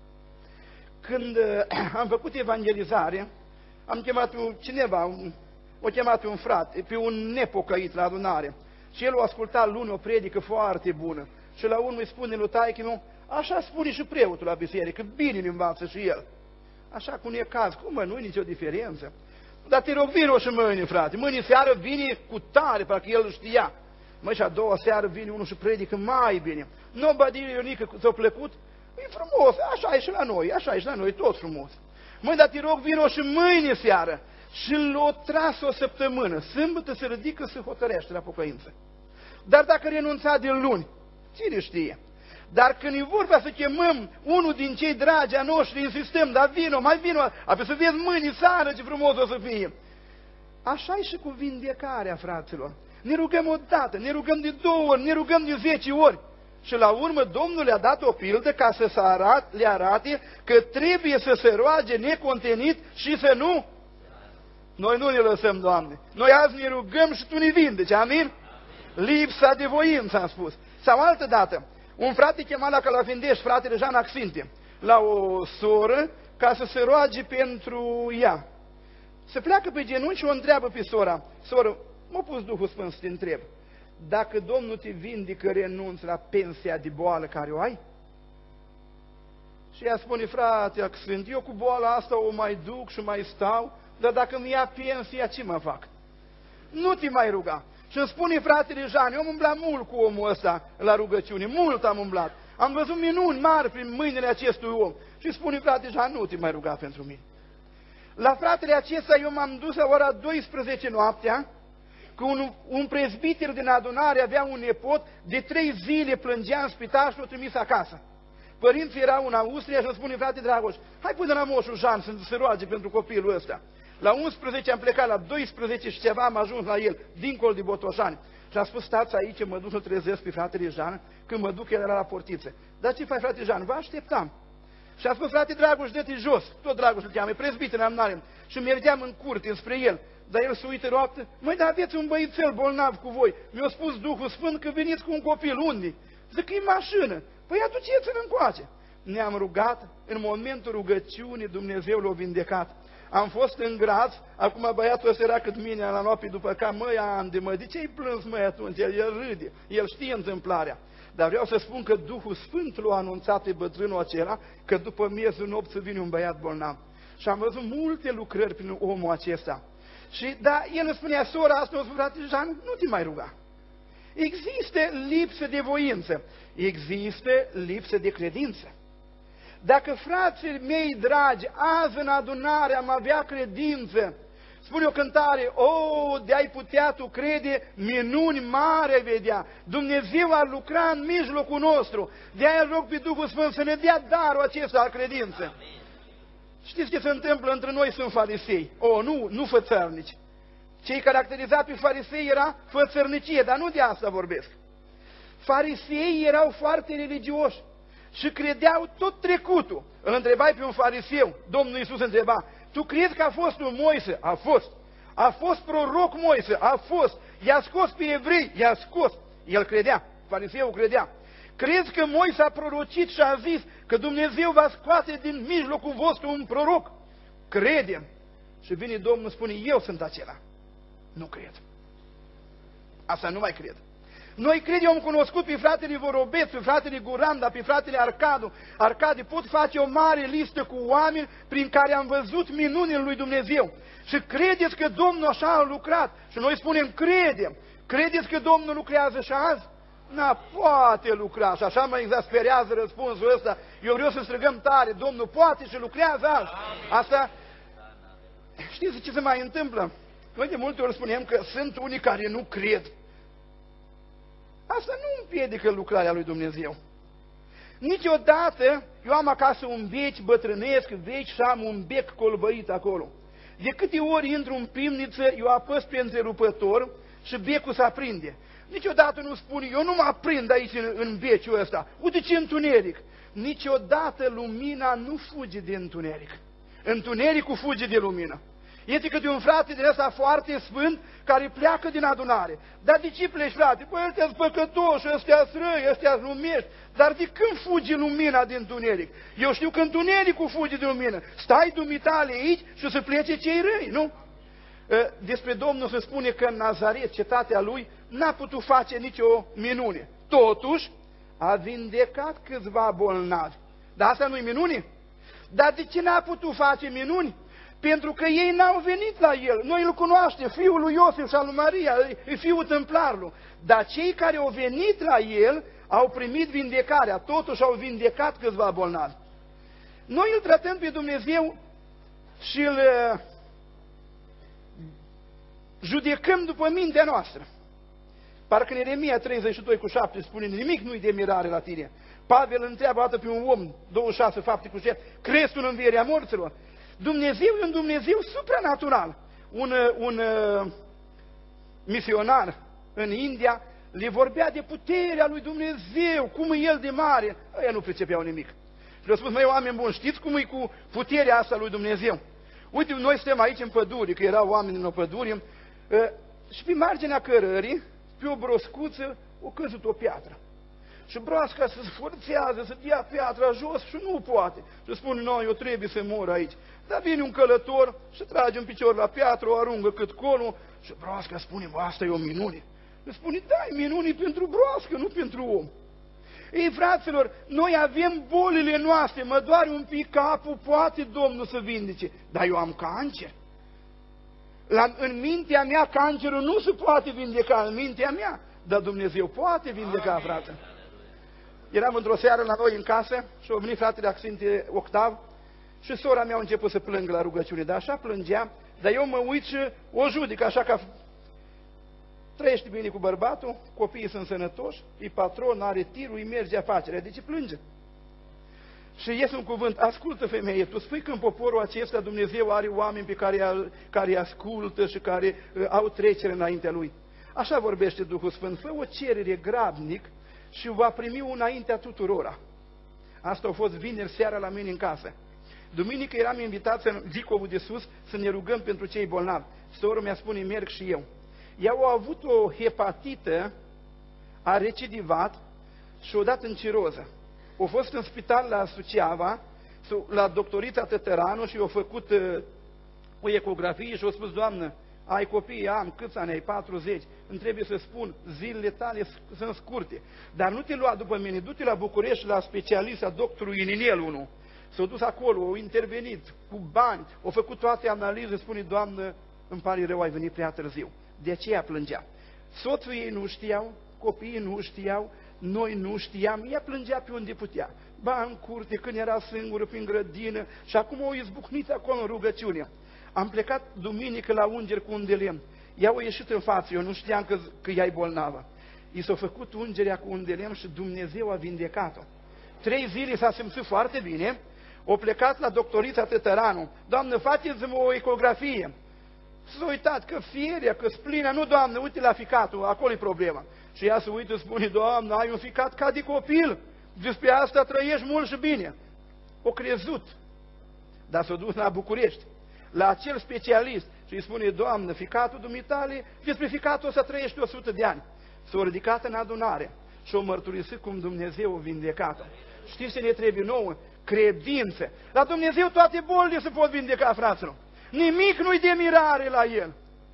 Când am făcut evangelizare, am chemat pe cineva, o chemat pe un frate, pe un nepocăit la adunare. Și el o asculta luni o predică foarte bună. Și la urmă îi spune lui taică-miu: așa spune și preotul la biserică, bine îl învață și el. Așa cum e caz, cum nu e nicio diferență. Dar te rog, vino și mâine, frate. Mâine seară vine cu tare, parcă el știa. Măi, și a doua seară vine unul și predică mai bine. Nu bădire Ionică ți-a plăcut? E frumos, așa e și la noi, așa e și la noi, tot frumos. Măi, dar te rog, vino și mâine seară. Și l-o tras o săptămână. Sâmbătă se ridică, se hotărește la pocăință. Dar dacă renunța de luni, cine știe? Dar când e vorba să chemăm unul din cei dragi a noștri, insistăm: dar vino, mai vino, apoi să vezi mâine seară ce frumos o să fie. Așa e și cu vindecarea, fraților. Ne rugăm o dată, ne rugăm de 2 ori, ne rugăm de 10 ori. Și la urmă Domnul le-a dat o pildă ca să le arate că trebuie să se roage necontenit și să nu. Noi nu ne lăsăm, Doamne. Noi azi ne rugăm și Tu ne vindeci, amin? Lipsa de voință, am spus. Sau altă dată, un frate chema la Calafindeș, fratele Jean Axinte, la o soră ca să se roage pentru ea. Se pleacă pe genunchi și o întreabă pe sora: soră, m-a pus Duhul Sfânt să te întreb, dacă Domnul te vindică, renunți la pensia de boală care o ai? Și ea spune: frate Axint, eu cu boala asta o mai duc și mai stau, dar dacă mi ia pensia, ce mă fac? Nu te mai ruga. Și îmi spune fratele Jean: eu am umblat mult cu omul ăsta la rugăciune, mult am umblat. Am văzut minuni mari prin mâinile acestui om. Și spune, frate Jean, nu te mai ruga pentru mine. La fratele acesta eu m-am dus la ora 12 noaptea, că un prezbiter din adunare avea un nepot, de 3 zile plângea în spital și l-a trimis acasă. Părinții erau în Austria și îmi spune, frate Dragoș, hai până la moșul Jean să se roage pentru copilul ăsta. La 11 am plecat, la 12 și ceva am ajuns la el, dincolo de Botoșani. Și am spus, stați aici, mă duc să trezesc pe fratele Jean, când mă duc el era la portiță. Dar ce faci, frate Jean? Vă așteptam. Și am spus, frate Dragoș, dă-te jos, tot Dragoș îl cheamă, e prezbiter în amnare. Și mergeam în curte spre el. Dar el se uită roaptă, măi, dar aveți un băițel bolnav cu voi. Mi-a spus Duhul Sfânt că veniți cu un copil, unde? Zic că e mașină. Păi aduceți-l încoace. Ne-am rugat, în momentul rugăciunii Dumnezeu l-a vindecat. Am fost în Graz, acum băiatul ăsta era cât mine la noapte după ca, măi, Ande, mă, de ce-i plâns, măi, atunci? El râde, el știe întâmplarea. Dar vreau să spun că Duhul Sfânt l-a anunțat pe bătrânul acela că după miezul nopții vine un băiat bolnav. Și am văzut multe lucrări prin omul acesta. Și, da, el îmi spunea, sora asta, o spune, frate Jean, nu te mai ruga. Există lipsă de voință, există lipsă de credință. Dacă frații mei dragi, azi în adunare am avea credință, spune o cântare, de-ai putea tu crede, minuni mare vedea. Dumnezeu ar lucra în mijlocul nostru. De-aia rog pe Duhul Sfânt să ne dea darul acesta al credință. Știți ce se întâmplă între noi? Sunt farisei. Nu fățărnici. Cei caracterizați pe farisei era fățărnicie, dar nu de asta vorbesc. Farisei erau foarte religioși și credeau tot trecutul. Îl întrebai pe un fariseu, Domnul Iisus întreba, tu crezi că a fost un Moise? A fost. A fost proroc Moise? A fost. I-a scos pe evrei? I-a scos. El credea, fariseul credea. Crezi că Moise a prorocit și a zis că Dumnezeu va scoate din mijlocul vostru un proroc? Credem. Și vine Domnul, spune, eu sunt acela. Nu cred. Asta nu mai cred. Noi credem, am cunoscut pe fratele Vorobeț, pe fratele Guranda, pe fratele Arcade, pot face o mare listă cu oameni prin care am văzut minunile lui Dumnezeu. Și credeți că Domnul așa a lucrat? Și noi spunem, credem. Credeți că Domnul lucrează și azi? Poate lucra. Și așa mă exasperează răspunsul ăsta. Eu vreau să strigăm tare, Domnul poate și lucrează azi. Asta, știți ce se mai întâmplă? Noi de multe ori spunem că sunt unii care nu cred. Asta nu împiedică lucrarea lui Dumnezeu. Niciodată, eu am acasă un bec bătrânesc, vechi, și am un bec colbăit acolo. De câte ori intru în pivniță, eu apăs pe întrerupător și becul se aprinde. Niciodată nu spun, eu nu mă aprind aici în beciul ăsta. Uite ce întuneric. Niciodată lumina nu fuge de întuneric. Întunericul fuge de lumină. Este câte un frate din ăsta foarte sfânt care pleacă din adunare. Dar de ce pleci, frate? Păi ăstea-s păcătoși, ăstea-s răi, ăstea-s lumești. Dar de când fuge lumina din întuneric? Eu știu că întunericul fuge de lumină. Stai dumitale aici și să plece cei răi, nu? Despre Domnul se spune că în Nazaret, cetatea lui, n-a putut face nicio minune. Totuși, a vindecat câțiva bolnavi. Dar asta nu-i minune? Dar de ce n-a putut face minuni? Pentru că ei n-au venit la el. Noi îl cunoaștem, fiul lui Iosif și al lui Maria, e fiul tâmplarului. Dar cei care au venit la el au primit vindecarea, totuși au vindecat câțiva bolnavi. Noi îl tratăm pe Dumnezeu și îl judecăm după mintea noastră. Parcă în Ieremia 32:7 spune, nimic nu-i de mirare la tine. Pavel întreabă dată pe un om, 26 fapte cu 7, crezi tu în învierea morților? Dumnezeu e un Dumnezeu supranatural. Un misionar în India le vorbea de puterea lui Dumnezeu, cum e El de mare. Ăia nu pricepeau nimic. Și le-au spus, măi, oameni buni, știți cum e cu puterea asta lui Dumnezeu? Uite, noi suntem aici în pădure, că erau oameni în o pădure, și pe marginea cărării, pe o broscuță, o căzut o piatră. Și broasca se sforțează să dea piatra jos și nu poate. Și spune, nu, eu trebuie să mor aici. Dar vine un călător și trage un picior la piatră, o aruncă cât colul și broasca spune, bă, asta e o minune. Și spune, da, e minune pentru broască, nu pentru om. Ei, fraților, noi avem bolile noastre, mă doare un pic capul, poate Domnul să vindece, dar eu am cancer. În mintea mea cancerul nu se poate vindeca, în mintea mea, dar Dumnezeu poate vindeca, frate. eram într-o seară la noi în casă și a venit fratele Axinte Octav și sora mea a început să plângă la rugăciune, dar așa plângea, dar eu mă uit și o judic, așa că trăiește bine cu bărbatul, copiii sunt sănătoși, e patron, are tirul, îi merge afacerea, de ce plânge? Și iese un cuvânt, ascultă femeie, tu spui că în poporul acesta Dumnezeu are oameni pe care ascultă și care au trecere înaintea Lui. Așa vorbește Duhul Sfânt, fă o cerere grabnic și va primi înaintea tuturora. Asta a fost vineri seara la mine în casă. Duminică eram invitat în Zicovul de sus să ne rugăm pentru cei bolnavi. Sora mea spune, merg și eu. Ea a avut o hepatită, a recidivat și o dat în ciroză. A fost în spital la Suceava, la doctorița Tătăranu și a făcut o ecografie și a spus, Doamnă, ai copii, am, câți ani ai? 40. Îmi trebuie să spun, zilele tale sunt scurte. Dar nu te lua după mine, du-te la București, la specialista doctorului Ininel 1. S-a dus acolo, a intervenit cu bani, a făcut toate analize, spune, Doamnă, îmi pare rău, ai venit prea târziu. De aceea plângea. Soțul ei nu știau, copiii nu știau, noi nu știam, ea plângea pe unde putea. Ba în curte, când era singură prin grădină și acum o izbucnit acolo în rugăciune. Am plecat duminică la ungeri cu un de lemn. Ea a ieșit în față, eu nu știam că ea e bolnavă. I s-a făcut ungerea cu un de lemn și Dumnezeu a vindecat-o. 3 zile s-a simțit foarte bine, a plecat la doctorița Tătăranu. Doamnă, faceți-mă o ecografie. S-a uitat că fierea, că splina, nu, Doamnă, uite la ficatul, acolo e problema. Și ea se uită, spune, Doamnă, ai un ficat ca de copil, despre asta trăiești mult și bine. O crezut, dar s-a dus la București, la acel specialist și îi spune, Doamnă, ficatul dumitale, despre ficatul o să trăiești 100 de ani. S-a ridicat în adunare și o mărturisit cum Dumnezeu a vindecat-o. Știți ce ne trebuie nouă? Credință. La Dumnezeu toate bolile se pot vindeca, fraților. Nimic nu-i de mirare la El.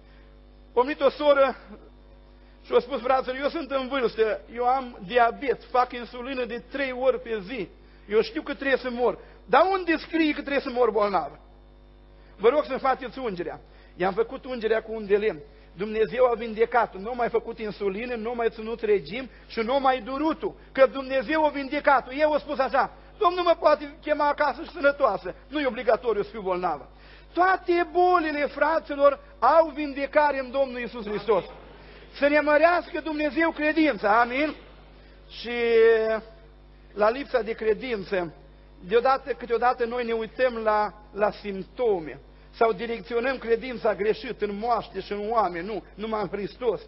A venit o soră și a spus, fraților, eu sunt în vârstă, eu am diabet, fac insulină de 3 ori pe zi, eu știu că trebuie să mor. Dar unde scrie că trebuie să mor bolnavă? Vă rog să-mi faceți ungerea. I-am făcut ungerea cu un de lemn. Dumnezeu a vindecat-o, nu a mai făcut insulină, nu a mai ținut regim și nu a mai durut-o, că Dumnezeu a vindecat-o. Eu a spus așa, Domnul mă poate chema acasă și sănătoasă, nu e obligatoriu să fiu bolnavă. Toate bolile, fraților, au vindecare în Domnul Iisus Hristos. Să ne mărească Dumnezeu credința, amin? Și la lipsa de credință, câteodată noi ne uităm la simptome sau direcționăm credința greșit în moaște și în oameni, nu, numai în Hristos.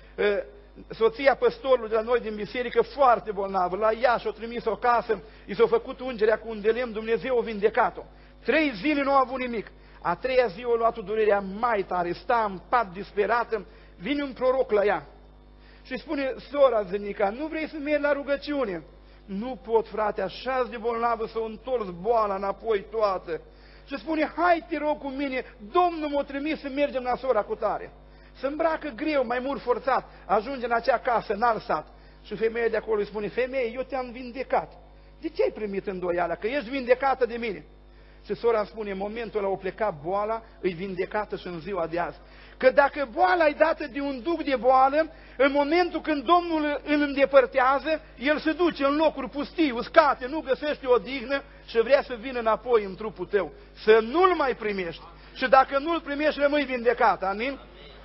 Soția păstorului de la noi din biserică, foarte bolnavă, la ea și-o trimis o casă, i s-a făcut ungerea cu un de lemn, Dumnezeu a vindecat-o. 3 zile nu a avut nimic. A 3-a zi a luat durerea mai tare, sta în pat disperată, vine un proroc la ea și spune, sora Zănica, nu vrei să mergi la rugăciune? Nu pot, frate, așa de bolnavă să o întorci boala înapoi toată. Și spune, hai te rog cu mine, Domnul m-a trimis să mergem la sora cu tare. Se îmbracă greu, mai mult forțat, ajunge în acea casă, în alt sat. Și femeia de acolo îi spune, femeie, eu te-am vindecat. De ce ai primit îndoiala? Că ești vindecată de mine. Și sora îmi spune, în momentul ăla o pleca boala, îi vindecată și în ziua de azi. Că dacă boala e dată de un duc de boală, în momentul când Domnul îl îndepărtează, el se duce în locuri pustii, uscate, nu găsește odihnă și vrea să vină înapoi în trupul tău. Să nu-l mai primești. Și dacă nu-l primești, rămâi vindecat. Amin?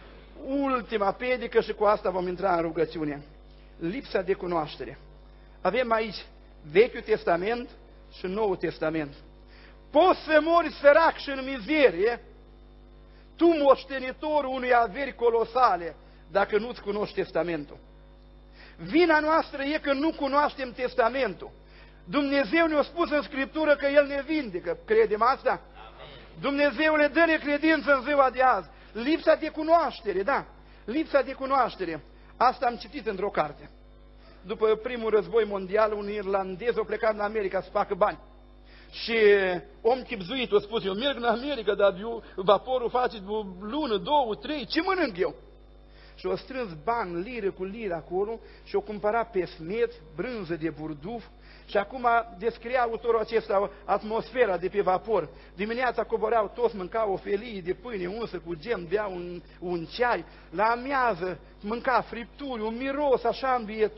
Ultima predică și cu asta vom intra în rugăciune. Lipsa de cunoaștere. Avem aici Vechiul Testament și Noul Testament. Poți să mori sărac și în mizerie, tu moștenitorul unei averi colosale, dacă nu-ți cunoști Testamentul. Vina noastră e că nu cunoaștem Testamentul. Dumnezeu ne-a spus în Scriptură că El ne vindecă. Credem asta? Amin. Dumnezeu le dă credință în ziua de azi. Lipsa de cunoaștere, da, lipsa de cunoaștere. Asta am citit într-o carte. După primul război mondial, un irlandez a plecat în America să facă bani. Și om chipzuit a spus, eu merg în America, dar eu, vaporul face o lună, 2, 3, ce mănânc eu? Și o strâns bani, liră cu liră acolo și o cumpărat pe smet, brânză de burduf. Și acum descria autorul acesta atmosfera de pe vapor. Dimineața coboreau toți, mâncau o felie de pâine unsă cu gem, beau un ceai. La amiază mânca fripturi, un miros așa învietor.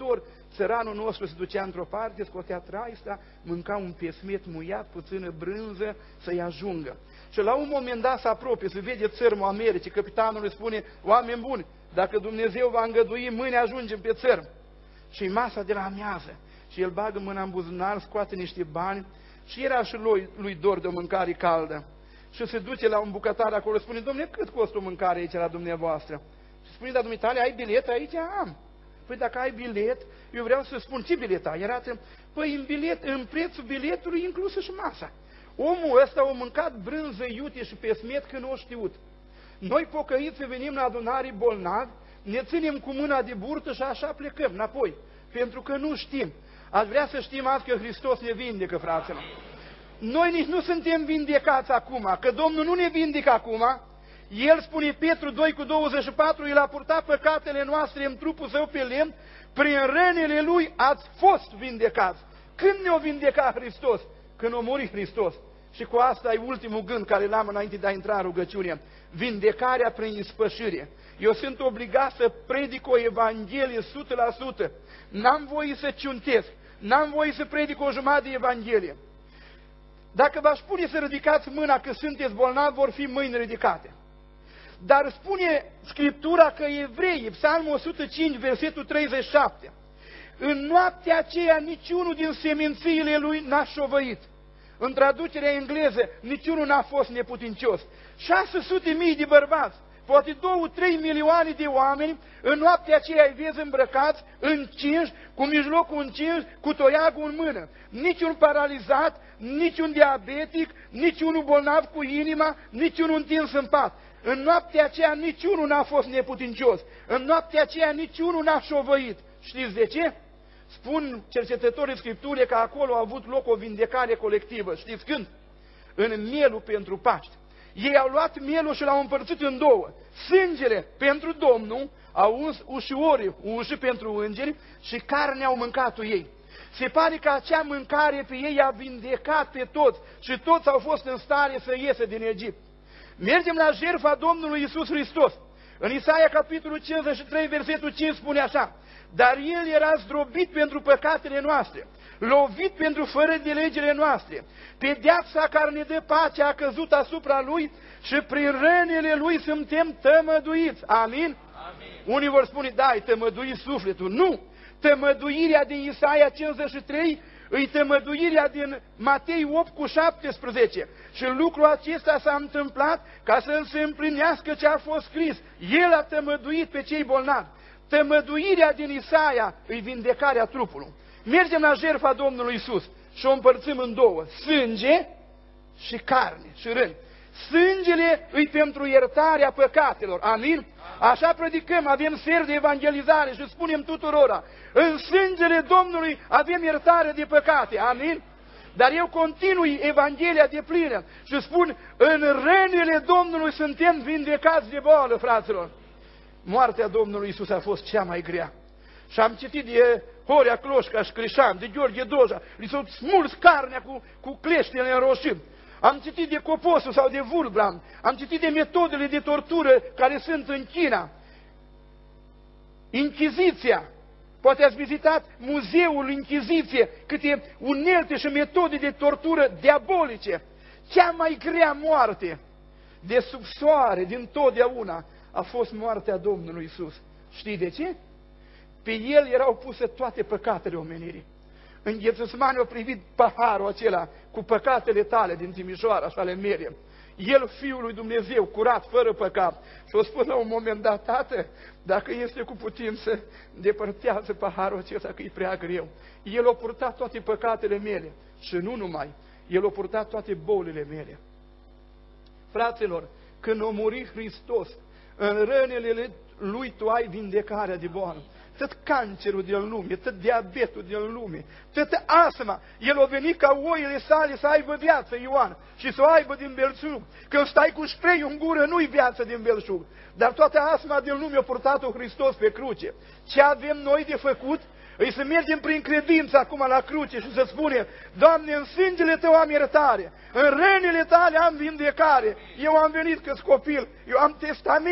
țăranul nostru se ducea într-o parte, scotea traista, mânca un pesmet muiat, puțină brânză, să-i ajungă. Și la un moment dat se apropie, se vede țărmul Americii, capitanul îi spune, oameni buni, dacă Dumnezeu va îngădui, mâine ajungem pe țărm. Și masa de la amiază. Și el bagă mâna în buzunar, scoate niște bani și era și lui dor de o mâncare caldă. Și se duce la un bucătar acolo și spune, dom'le, cât costă o mâncare aici la dumneavoastră? Și spune, dar dumitale, ai bilet aici? Am. Păi dacă ai bilet, eu vreau să spun, ce bilet ai? Arată, păi în prețul biletului inclusă și masa. Omul ăsta a mâncat brânză iute și pesmet că nu o știut. Noi pocăiți venim la adunare bolnavi, ne ținem cu mâna de burtă și așa plecăm înapoi. Pentru că nu știm. Aș vrea să știm azi că Hristos ne vindecă, fraților. Noi nici nu suntem vindecați acum, că Domnul nu ne vindecă acum. El spune, Petru 2:24, El a purtat păcatele noastre în trupul Său pe lemn, prin rănile Lui ați fost vindecați. Când ne-o vindeca Hristos? Când a murit Hristos. Și cu asta e ultimul gând care l-am înainte de a intra în rugăciune. Vindecarea prin ispășire. Eu sunt obligat să predic o Evanghelie 100%. N-am voie să ciuntesc. N-am voie să predic o jumătate de Evanghelie. Dacă v-aș spune să ridicați mâna că sunteți bolnavi, vor fi mâini ridicate. Dar spune Scriptura că Evreii, Psalmul 105, versetul 37, în noaptea aceea niciunul din semințiile lui n-a șovăit. În traducerea engleză, niciunul n-a fost neputincios. 600.000 de bărbați, poate 2-3 milioane de oameni, în noaptea aceea îi vezi îmbrăcați, încinși, cu mijlocul încinși, cu toiagul în mână. Niciun paralizat, niciun diabetic, niciunul bolnav cu inima, niciunul întins în pat. În noaptea aceea niciunul n-a fost neputincios. În noaptea aceea niciunul n-a șovăit. Știți de ce? Spun cercetătorii Scripturii că acolo a avut loc o vindecare colectivă. Știți când? În mielul pentru Paște. Ei au luat mielul și l-au împărțit în două. Sângele pentru Domnul, au uns ușiorii uși pentru îngeri și carnea au mâncat-o ei. Se pare că acea mâncare pe ei a vindecat pe toți și toți au fost în stare să iese din Egipt. Mergem la jertfa Domnului Iisus Hristos. În Isaia, capitolul 53, versetul 5 spune așa: dar El era zdrobit pentru păcatele noastre, lovit pentru fără de legile noastre. Pedeapsa care ne dă pacea a căzut asupra Lui și prin rănile Lui suntem tămăduiți. Amin? Amin. Unii vor spune, da, ai tămăduit sufletul. Nu! Tămăduirea din Isaia 53 îi tămăduirea din Matei 8:17. Și lucrul acesta s-a întâmplat ca să se împlinească ce a fost scris. El a tămăduit pe cei bolnavi. Tămăduirea din Isaia îi vindecarea trupului. Mergem la jertfa Domnului Iisus și o împărțim în două. Sânge și carne și răni. Sângele îi pentru iertarea păcatelor. Amin? Așa predicăm, avem seri de evangelizare și spunem tuturora. În sângele Domnului avem iertare de păcate. Amin? Dar eu continui Evanghelia de plină și spun, în rănile Domnului suntem vindecați de boală, fraților. Moartea Domnului Iisus a fost cea mai grea. Și am citit de Horea Cloșca și Crișan, de Gheorghe Doja, li s-au smuls carnea cu cleștele înroșit. Am citit de Coposul sau de Vulbram, am citit de metodele de tortură care sunt în China. Inchiziția. Poate ați vizitat muzeul Inchiziție, câte unelte și metode de tortură diabolice. Cea mai grea moarte de sub soare, din totdeauna, a fost moartea Domnului Iisus. Știi de ce? Pe El erau puse toate păcatele omenirii. În Ghețăsmani a privit paharul acela cu păcatele tale din Timișoara și ale mele. El, Fiul lui Dumnezeu, curat, fără păcat. Și a spus la un moment dat, Tată, dacă este cu putință, depărtează paharul acesta că e prea greu. El a purtat toate păcatele mele. Și nu numai, El a purtat toate bolile mele. Fraților, când a murit Hristos, în rănile Lui tu ai vindecarea de boală. Tot cancerul din lume, tot diabetul din lume, tot astma. El a venit ca oile sale să aibă viață, Ioan, și să o aibă din belșug. Când stai cu spreiul în gură, nu-i viață din belșug. Dar toată astma din lume a purtat-o Hristos pe cruce. Ce avem noi de făcut? Îi să mergem prin credință acum la cruce și să spunem, Doamne, în sângele Tău am iertare, în rănile Tale am vindecare. Eu am venit că-s copil, eu am testament,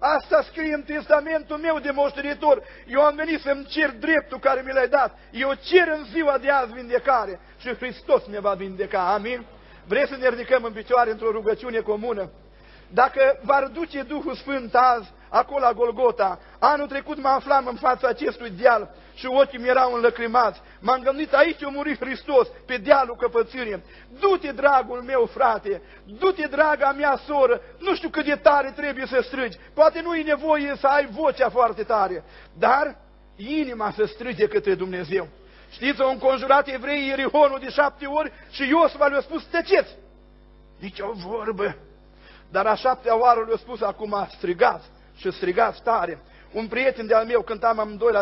Asta scrie în testamentul meu de moștenitor. Eu am venit să-mi cer dreptul care mi l-ai dat. Eu cer în ziua de azi vindecare și Hristos ne va vindeca. Amin? Vreți să ne ridicăm în picioare într-o rugăciune comună? Dacă v-ar duce Duhul Sfânt azi, acolo la Golgota, anul trecut mă aflam în fața acestui deal și ochii mi erau înlăcrimați. M-am gândit, aici a murit Hristos, pe dealul căpățânii. Du-te, dragul meu frate, du-te, draga mea soră, nu știu cât de tare trebuie să strigi. Poate nu e nevoie să ai vocea foarte tare, dar inima să strige către Dumnezeu. Știți, au înconjurat evreii Ierihonul de 7 ori și Iosua le-a spus, tăceți! Nici o vorbă. Dar a 7-a oară le-a spus, acum strigați și strigați tare. Un prieten de-al meu, cântam amândoi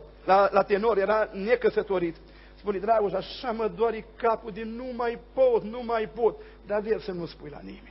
la tenor, era necăsătorit. Spune, Dragoș, așa mă doare capul de nu mai pot. Dar vezi să nu spui la nimeni.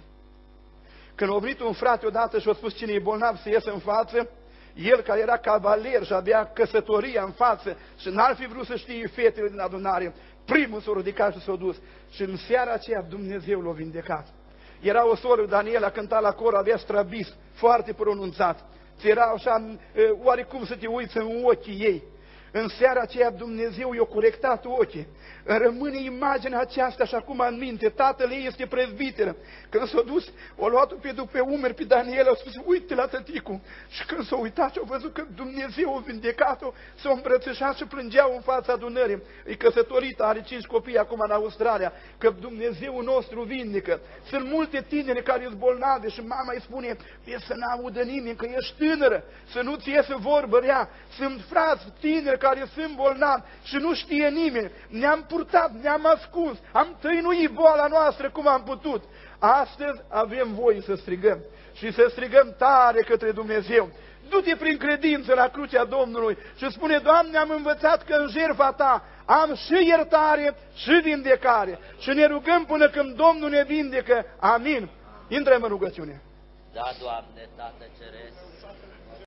Când a venit un frate odată și a spus cine e bolnav să iasă în față, el care era cavaler și avea căsătoria în față și n-ar fi vrut să știe fetele din adunare, primul s-a ridicat și s-a dus. Și în seara aceea Dumnezeu l-a vindecat. Era o soră, Daniela, cânta la cor, avea strabis foarte pronunțat. Ți era așa, oarecum să te uiți în ochii ei. În seara aceea Dumnezeu i-a corectat ochii. Rămâne imaginea aceasta și acum în minte. Tatăl ei este prezbiter. Când s-a dus, o luat-o pe umeri pe Daniela, a spus, uite la tăticul. Și când s-a uitat și a văzut că Dumnezeu a vindecat-o, s-a îmbrățișat și plângeau în fața adunării. E căsătorită, are 5 copii acum în Australia, că Dumnezeu nostru vindecă. Sunt multe tineri care sunt bolnavi și mama îi spune, să n-audă nimeni, că ești tânără, să nu-ți iese vorbă rea. Sunt frați tineri care sunt bolnavi și nu știe nimeni. Ne-am purtat, ne-am ascuns, am tăinuit boala noastră cum am putut. Astăzi avem voie să strigăm și să strigăm tare către Dumnezeu. Du-te prin credință la crucea Domnului și spune, Doamne, am învățat că în jertfa Ta am și iertare și vindecare. Și ne rugăm până când Domnul ne vindecă. Amin. Intrăm în rugăciune. Da, Doamne, Tată Ceresc,